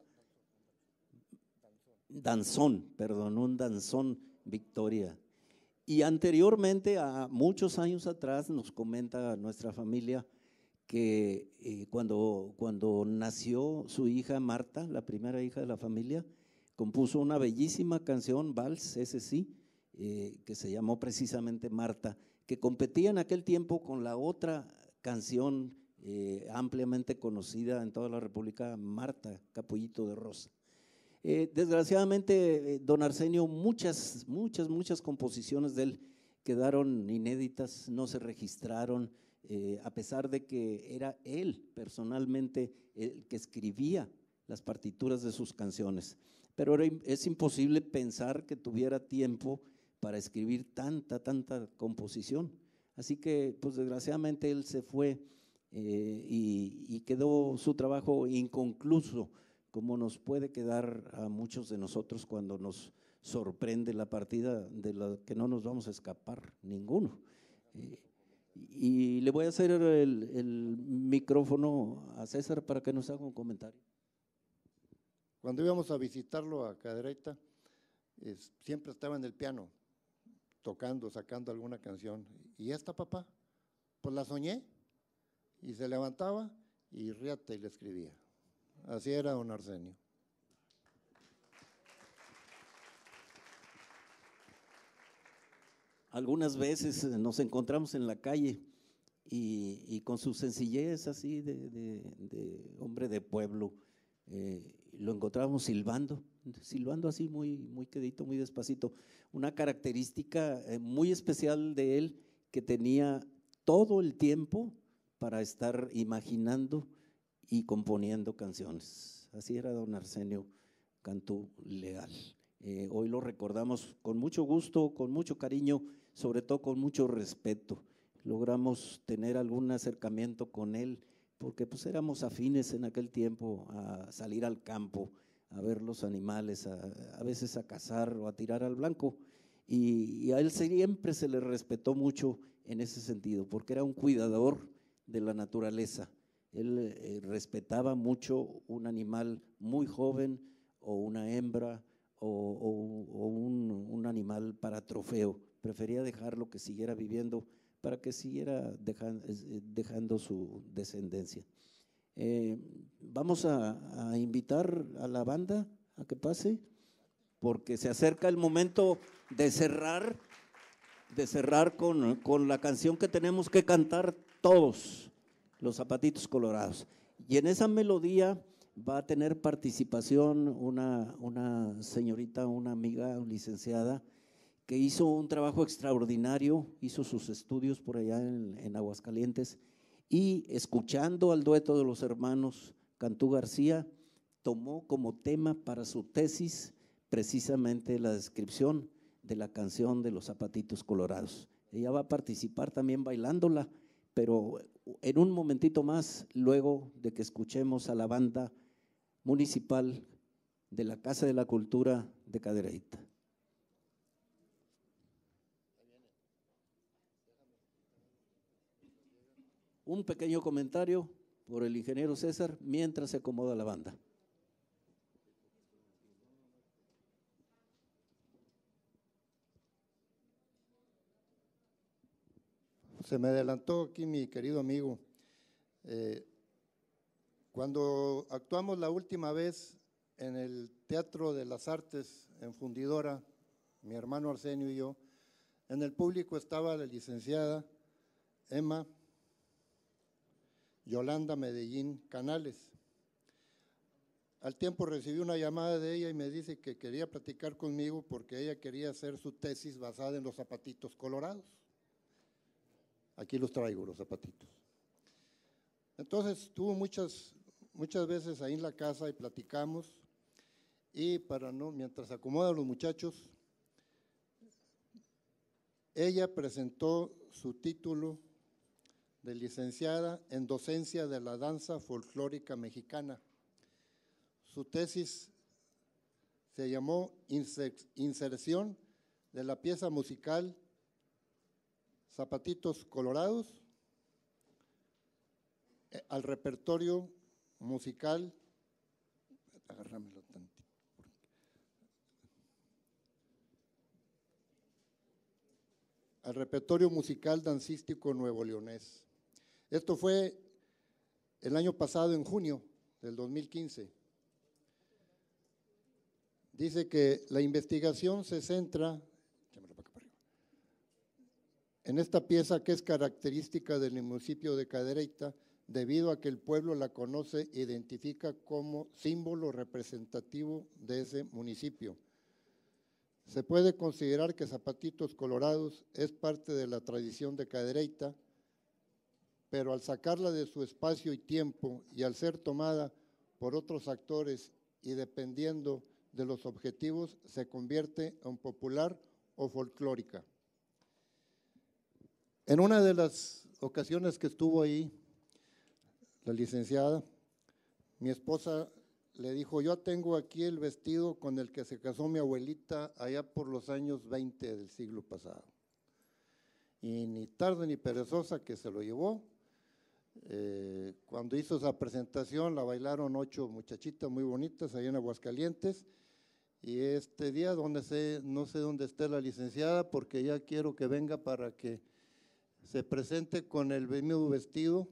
Danzón, perdón, un danzón Victoria. Y anteriormente, a muchos años atrás, nos comenta nuestra familia que cuando nació su hija Marta, la primera hija de la familia, compuso una bellísima canción, vals, ese sí, que se llamó precisamente Marta, que competía en aquel tiempo con la otra canción ampliamente conocida en toda la República, Marta, Capullito de Rosa. Desgraciadamente, don Arsenio, muchas composiciones de él quedaron inéditas, no se registraron, a pesar de que era él personalmente el que escribía las partituras de sus canciones. Pero es imposible pensar que tuviera tiempo para escribir tanta composición. Así que, pues desgraciadamente él se fue y quedó su trabajo inconcluso, como nos puede quedar a muchos de nosotros cuando nos sorprende la partida de la que no nos vamos a escapar ninguno. Y le voy a hacer el micrófono a César para que nos haga un comentario. Cuando íbamos a visitarlo a Cadereyta, siempre estaba en el piano, tocando, sacando alguna canción. ¿Y esta, papá? Pues la soñé. Y se levantaba y ríate y le escribía. Así era don Arsenio. Algunas veces nos encontramos en la calle y con su sencillez así de hombre de pueblo, lo encontrábamos silbando así muy quedito, muy despacito. Una característica muy especial de él, que tenía todo el tiempo para estar imaginando y componiendo canciones. Así era don Arsenio Cantú Leal. Hoy lo recordamos con mucho gusto, con mucho cariño, sobre todo con mucho respeto. Logramos tener algún acercamiento con él, porque pues éramos afines en aquel tiempo a salir al campo, a ver los animales, a veces a cazar o a tirar al blanco. Y a él siempre se le respetó mucho en ese sentido, porque era un cuidador de la naturaleza. Él respetaba mucho un animal muy joven o una hembra o un animal para trofeo. Prefería dejarlo que siguiera viviendo para que siguiera dejando su descendencia. Vamos a invitar a la banda a que pase, porque se acerca el momento de cerrar con la canción que tenemos que cantar todos, Los Zapatitos Colorados. Y en esa melodía va a tener participación una señorita, una amiga, licenciada, que hizo un trabajo extraordinario, hizo sus estudios por allá en Aguascalientes, y escuchando al dueto de los hermanos Cantú García, tomó como tema para su tesis precisamente la descripción de la canción de Los Zapatitos Colorados. Ella va a participar también bailándola, pero en un momentito más, luego de que escuchemos a la banda municipal de la Casa de la Cultura de Cadereyta. Un pequeño comentario por el ingeniero César mientras se acomoda la banda. Se me adelantó aquí mi querido amigo. Cuando actuamos la última vez en el Teatro de las Artes en Fundidora, mi hermano Arsenio y yo, en el público estaba la licenciada Emma Yolanda Medellín Canales. Al tiempo recibí una llamada de ella y me dice que quería platicar conmigo porque ella quería hacer su tesis basada en los zapatitos colorados. Aquí los traigo, los zapatitos. Entonces estuvo muchas veces ahí en la casa y platicamos, y mientras acomodan los muchachos, ella presentó su título de licenciada en docencia de la danza folclórica mexicana. Su tesis se llamó Inserción de la pieza musical Zapatitos Colorados al repertorio musical, agárramelo tantito, al repertorio musical dancístico nuevo-leonés. Esto fue el año pasado, en junio del 2015. Dice que la investigación se centra en esta pieza, que es característica del municipio de Cadereyta, debido a que el pueblo la conoce e identifica como símbolo representativo de ese municipio. Se puede considerar que Zapatitos Colorados es parte de la tradición de Cadereyta, pero al sacarla de su espacio y tiempo y al ser tomada por otros actores y dependiendo de los objetivos, se convierte en popular o folclórica. En una de las ocasiones que estuvo ahí, la licenciada, mi esposa le dijo, yo tengo aquí el vestido con el que se casó mi abuelita allá por los años 20 del siglo pasado. Y ni tarde ni perezosa que se lo llevó. Cuando hizo esa presentación la bailaron 8 muchachitas muy bonitas allá en Aguascalientes. Y este día no sé dónde esté la licenciada, porque ya quiero que venga para que se presente con el mismo vestido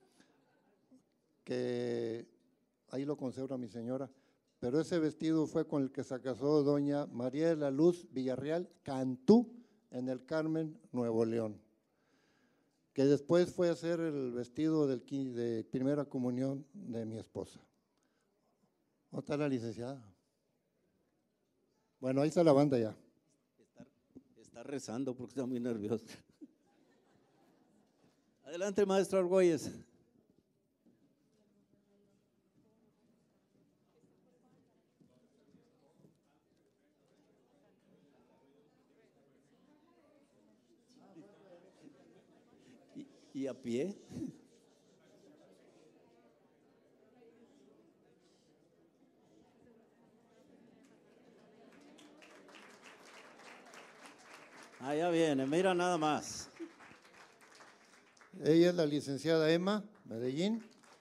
que ahí lo conserva mi señora, pero ese vestido fue con el que se casó doña María de la Luz Villarreal Cantú en el Carmen, Nuevo León, que después fue a hacer el vestido de primera comunión de mi esposa. ¿Dónde está la licenciada? Bueno, ahí está la banda ya. Está rezando porque está muy nervioso. Adelante, maestro Argüelles. ¿Y a pie? Ah, ya viene, mira nada más. Ella es la licenciada Emma Medellín.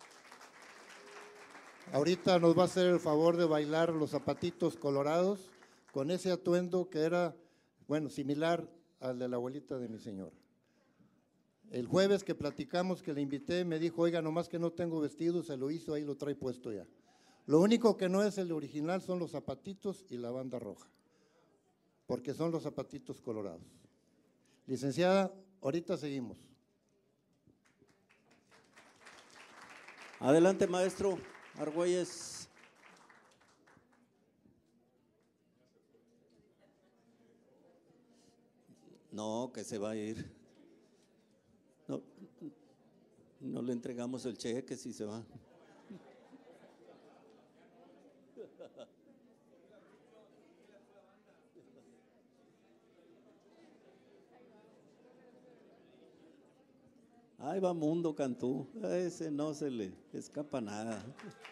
Ahorita nos va a hacer el favor de bailar los zapatitos colorados con ese atuendo que era, bueno, similar al de la abuelita de mi señora. El jueves que platicamos, que le invité, me dijo, oiga, nomás que no tengo vestido, se lo hizo, ahí lo trae puesto ya. Lo único que no es el original son los zapatitos y la banda roja, porque son los zapatitos colorados. Licenciada, ahorita seguimos. Adelante, maestro Argüelles. No, que se va a ir. No le entregamos el cheque si se va. Ahí va Mundo Cantú, a ese no se le escapa nada.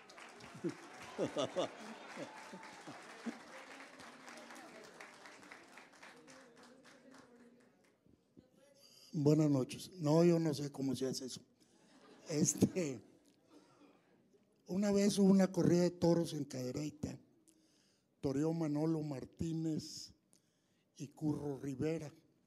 Buenas noches. No, yo no sé cómo se hace eso. Una vez hubo una corrida de toros en Cadereyta. Toreó Manolo Martínez y Curro Rivera.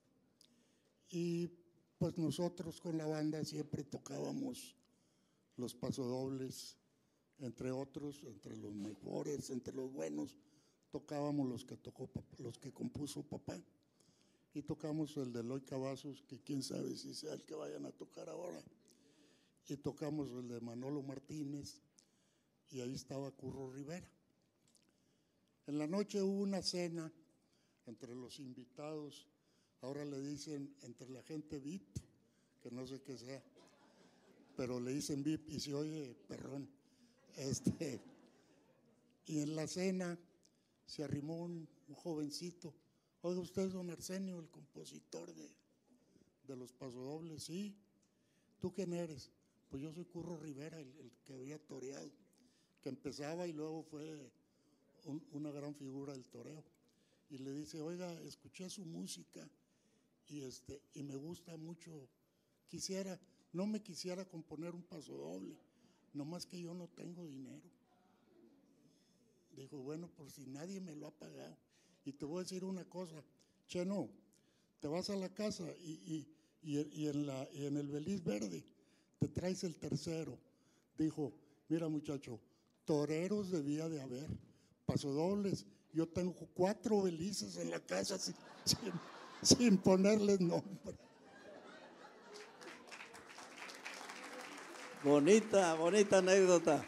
Y pues nosotros con la banda siempre tocábamos los pasodobles, entre otros, entre los mejores, entre los buenos, tocábamos los que compuso papá. Y tocamos el de Eloy Cavazos, que quién sabe si sea el que vayan a tocar ahora. Y tocamos el de Manolo Martínez, y ahí estaba Curro Rivera. En la noche hubo una cena entre los invitados, ahora le dicen entre la gente VIP, que no sé qué sea, pero le dicen VIP y se oye perrón. Y en la cena se arrimó un jovencito. Oiga, usted es don Arsenio, el compositor de los pasodobles. Sí. ¿Tú quién eres? Pues yo soy Curro Rivera, el que había toreado, que empezaba y luego fue una gran figura del toreo. Y le dice, oiga, escuché su música y me gusta mucho. No me quisiera componer un pasodoble, nomás que yo no tengo dinero. Dijo, bueno, por si nadie me lo ha pagado. Y te voy a decir una cosa, Cheno, te vas a la casa y en el Beliz Verde te traes el tercero. Dijo, mira muchacho, toreros debía de haber, pasodobles. Yo tengo 4 belices en la casa sin ponerles nombre. Bonita anécdota.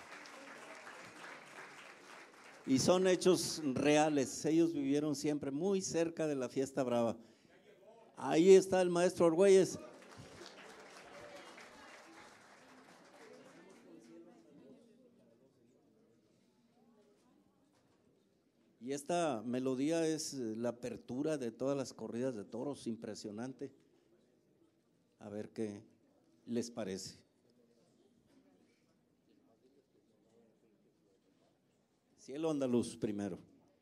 Y son hechos reales, ellos vivieron siempre muy cerca de la Fiesta Brava. Ahí está el maestro Argüelles. Y esta melodía es la apertura de todas las corridas de toros, impresionante. a ver qué les parece. Cielo andaluz primero.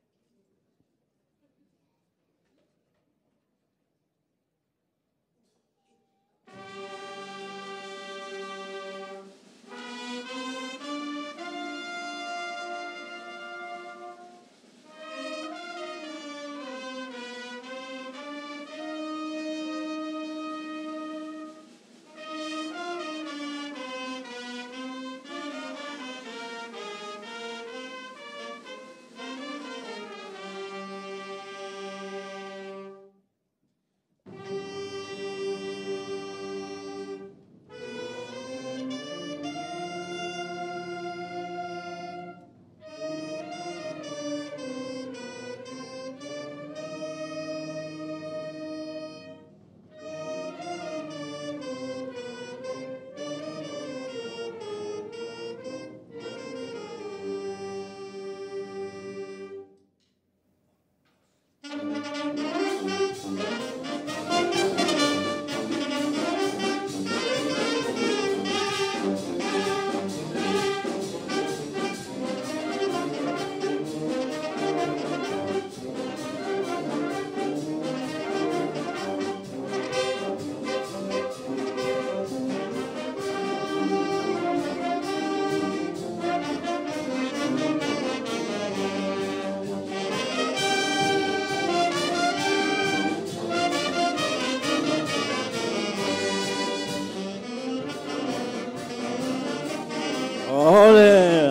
¡Ole!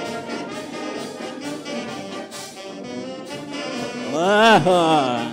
¡Ajá!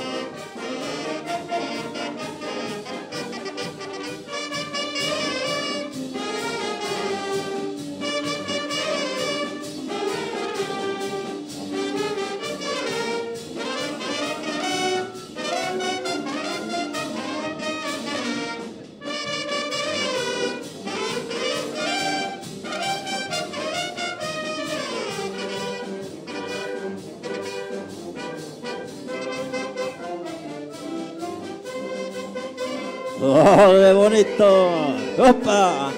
¡Oh, qué bonito! ¡Opa!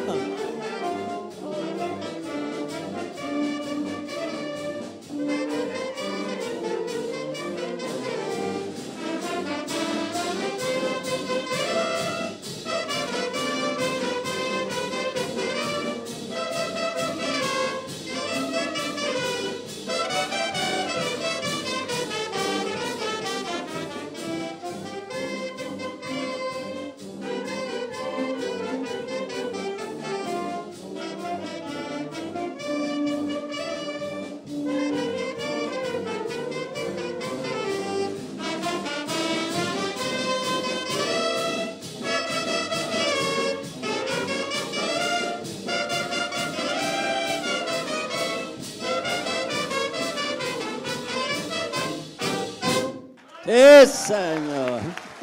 ¡Sí, señor!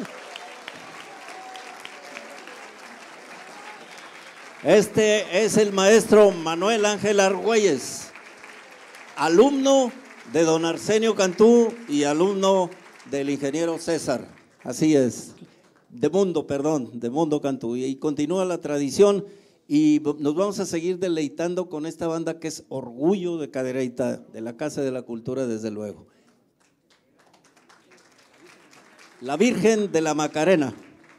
Este es el maestro Manuel Ángel Argüelles, alumno de don Arsenio Cantú y alumno del ingeniero César. Así es, de Mundo Cantú. Y continúa la tradición y nos vamos a seguir deleitando con esta banda que es orgullo de Cadereyta, de la Casa de la Cultura, desde luego. La Virgen de la Macarena.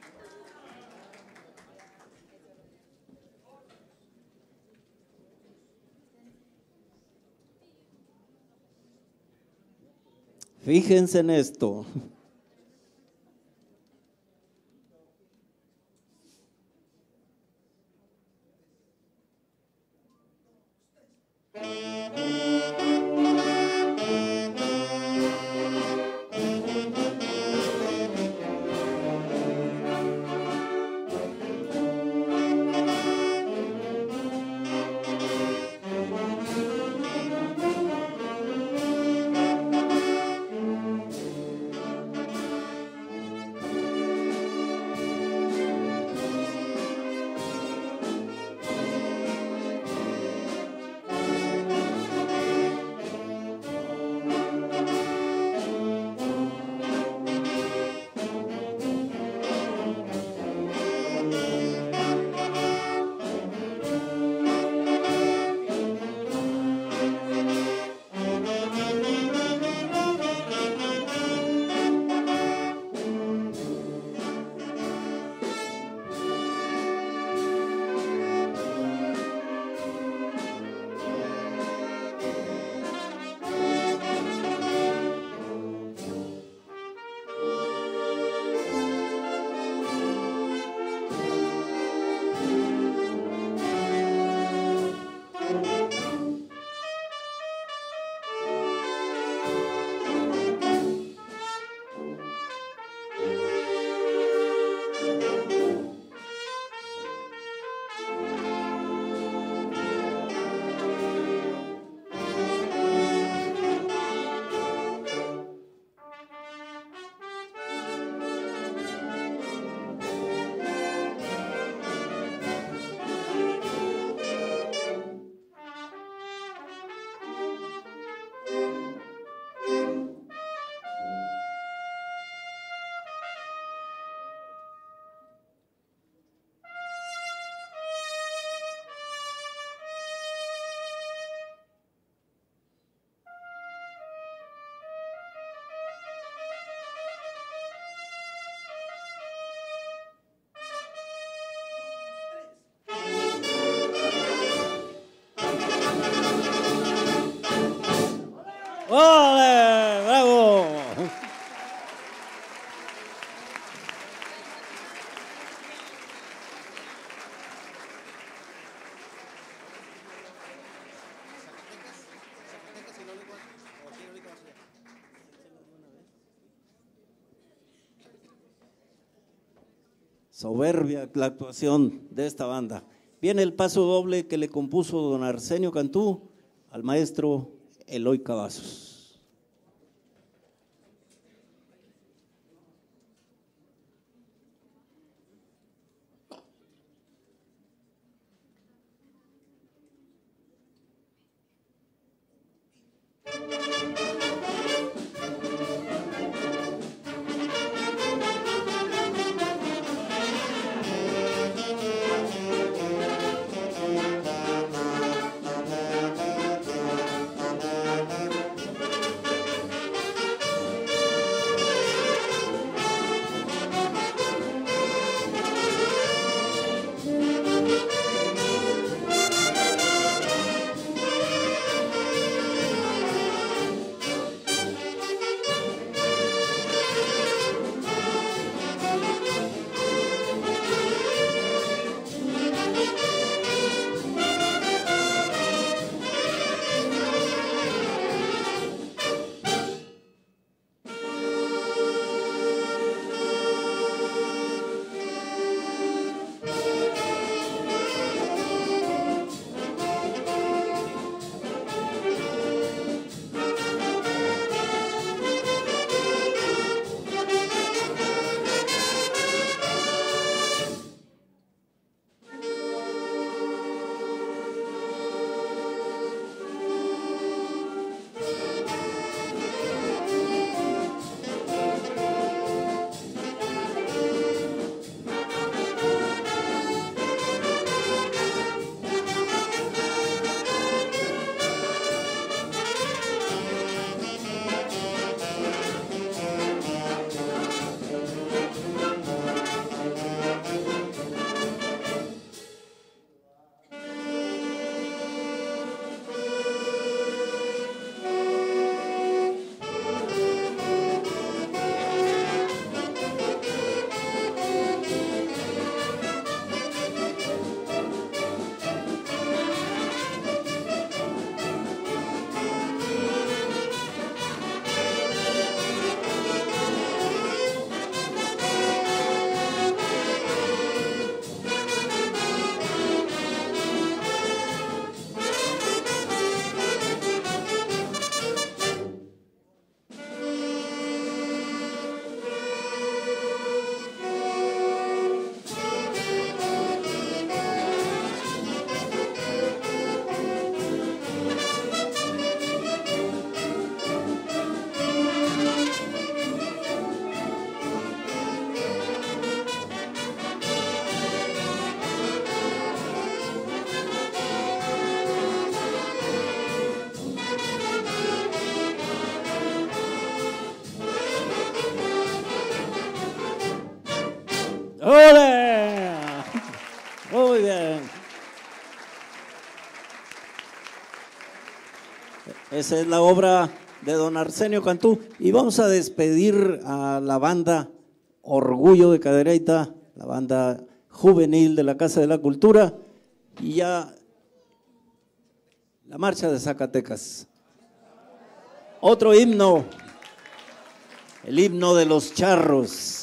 Fíjense en esto. ¡Ole! ¡Bravo! Soberbia la actuación de esta banda. Viene el paso doble que le compuso don Arsenio Cantú al maestro Eloy Cavazos. ¡Ole! Muy bien. Esa es la obra de don Arsenio Cantú. Y vamos a despedir a la banda Orgullo de Cadereyta, la banda juvenil de la Casa de la Cultura, y ya la marcha de Zacatecas. Otro himno, el himno de los charros.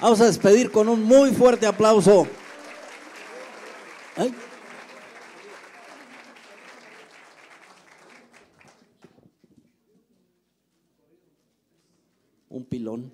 Vamos a despedir con un muy fuerte aplauso. Ay. Un pilón.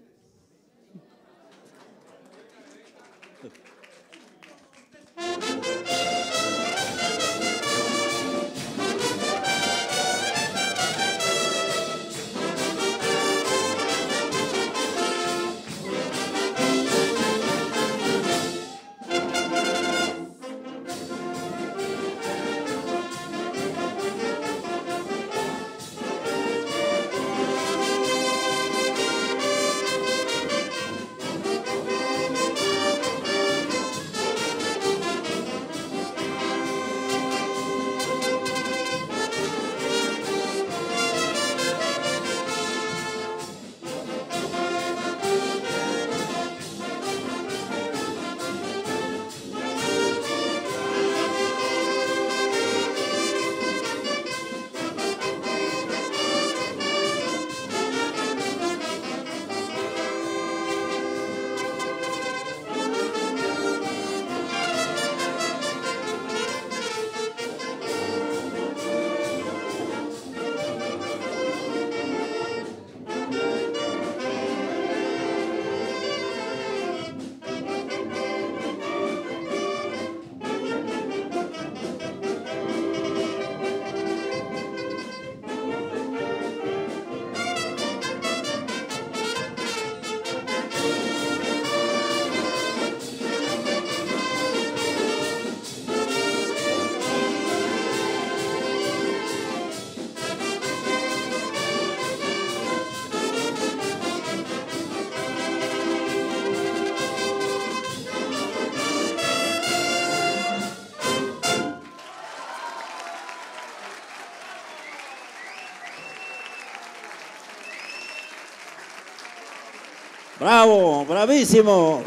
Bravo, bravísimo.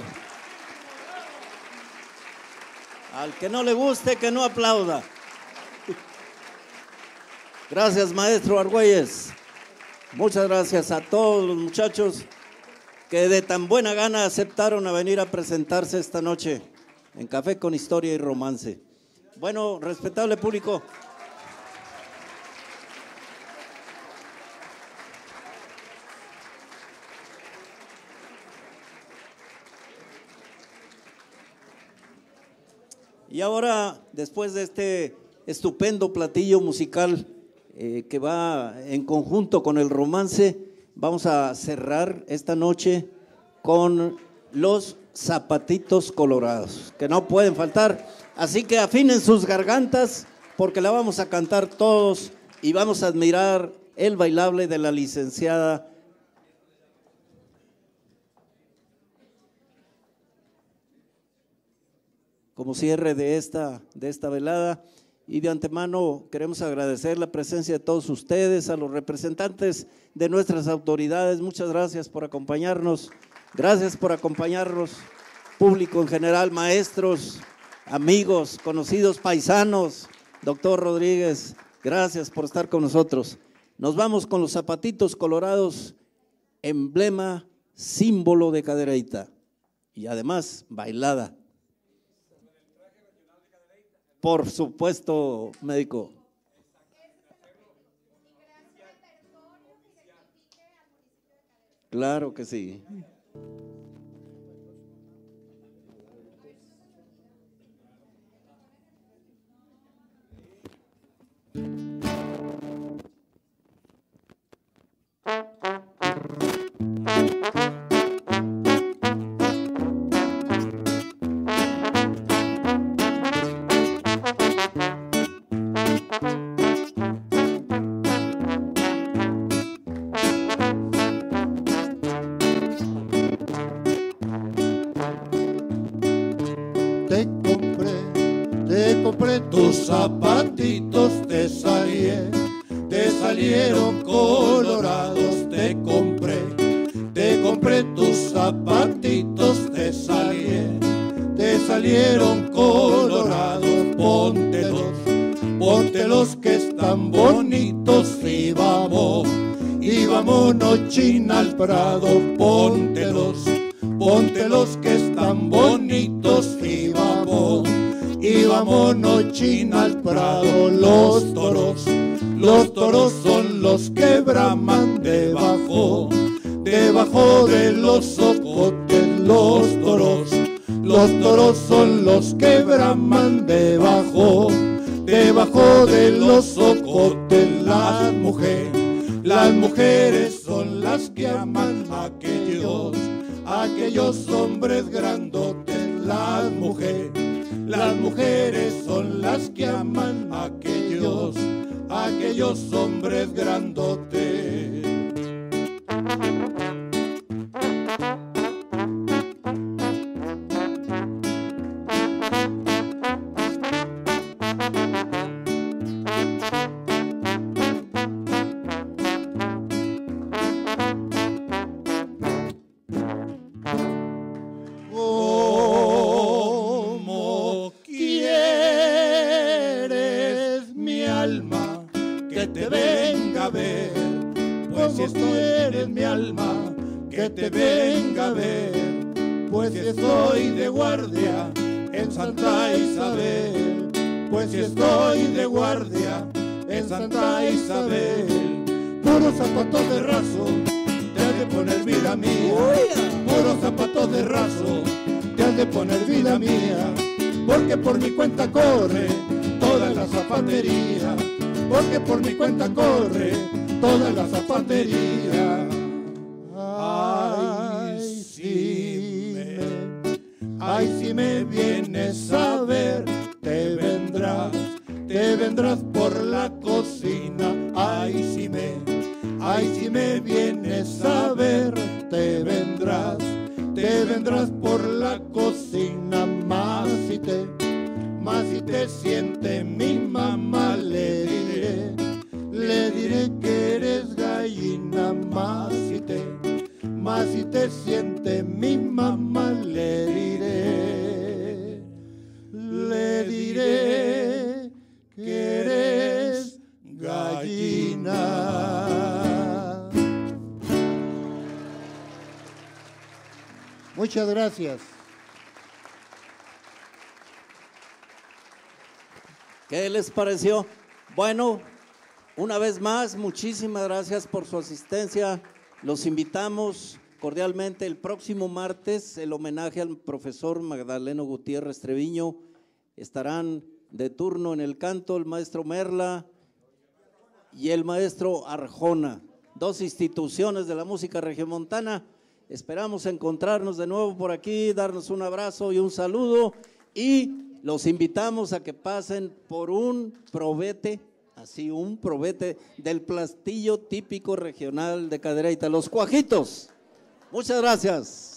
Al que no le guste, que no aplauda. Gracias, maestro Argüelles. Muchas gracias a todos los muchachos que de tan buena gana aceptaron a venir a presentarse esta noche en Café con Historia y Romance. Bueno, respetable público. Y ahora, después de este estupendo platillo musical que va en conjunto con el romance, vamos a cerrar esta noche con los Zapatitos Colorados, que no pueden faltar. Así que afinen sus gargantas porque la vamos a cantar todos y vamos a admirar el bailable de la licenciada como cierre de esta velada. Y de antemano queremos agradecer la presencia de todos ustedes, a los representantes de nuestras autoridades. Muchas gracias por acompañarnos, público en general, maestros, amigos, conocidos, paisanos. Doctor Rodríguez, gracias por estar con nosotros. Nos vamos con los Zapatitos Colorados, emblema, símbolo de Cadereyta y además bailada. Por supuesto, médico. Claro que sí. Tus zapatitos te salieron colorados, te compré tus zapatitos, te salieron colorados, póntelos que están bonitos y vámonos China al Prado, póntelos ponte los que están bonitos y vámonos China al Prado. Los toros son los que braman debajo de los ocotes. Los toros son los que braman debajo de los ocotes. Las mujeres son las que aman a aquellos hombres grandotes. Las mujeres son las que aman a aquellos hombres grandotes. Que te venga a ver, pues si estoy de guardia en Santa Isabel, pues si estoy de guardia en Santa Isabel. Puros zapatos de raso te has de poner vida mía, puros zapatos de raso te has de poner vida mía, porque por mi cuenta corre toda la zapatería, porque por mi cuenta corre toda la zapatería. Ay, si me vienes a ver, te vendrás por la cocina. Ay, si me vienes a ver, te vendrás por la cocina. Más si te siente mi mamá, le diré que eres gallina. Más si te siente mi mamá, le diré que eres gallina. Muchas gracias. ¿Qué les pareció? Bueno, una vez más, muchísimas gracias por su asistencia. Los invitamos cordialmente el próximo martes, el homenaje al profesor Magdaleno Gutiérrez Treviño. Estarán de turno en el canto el maestro Merla y el maestro Arjona, dos instituciones de la música regiomontana. Esperamos encontrarnos de nuevo por aquí, darnos un abrazo y un saludo, y los invitamos a que pasen por un probete, así un probete del platillo típico regional de Cadereyta, los cuajitos. Muchas gracias.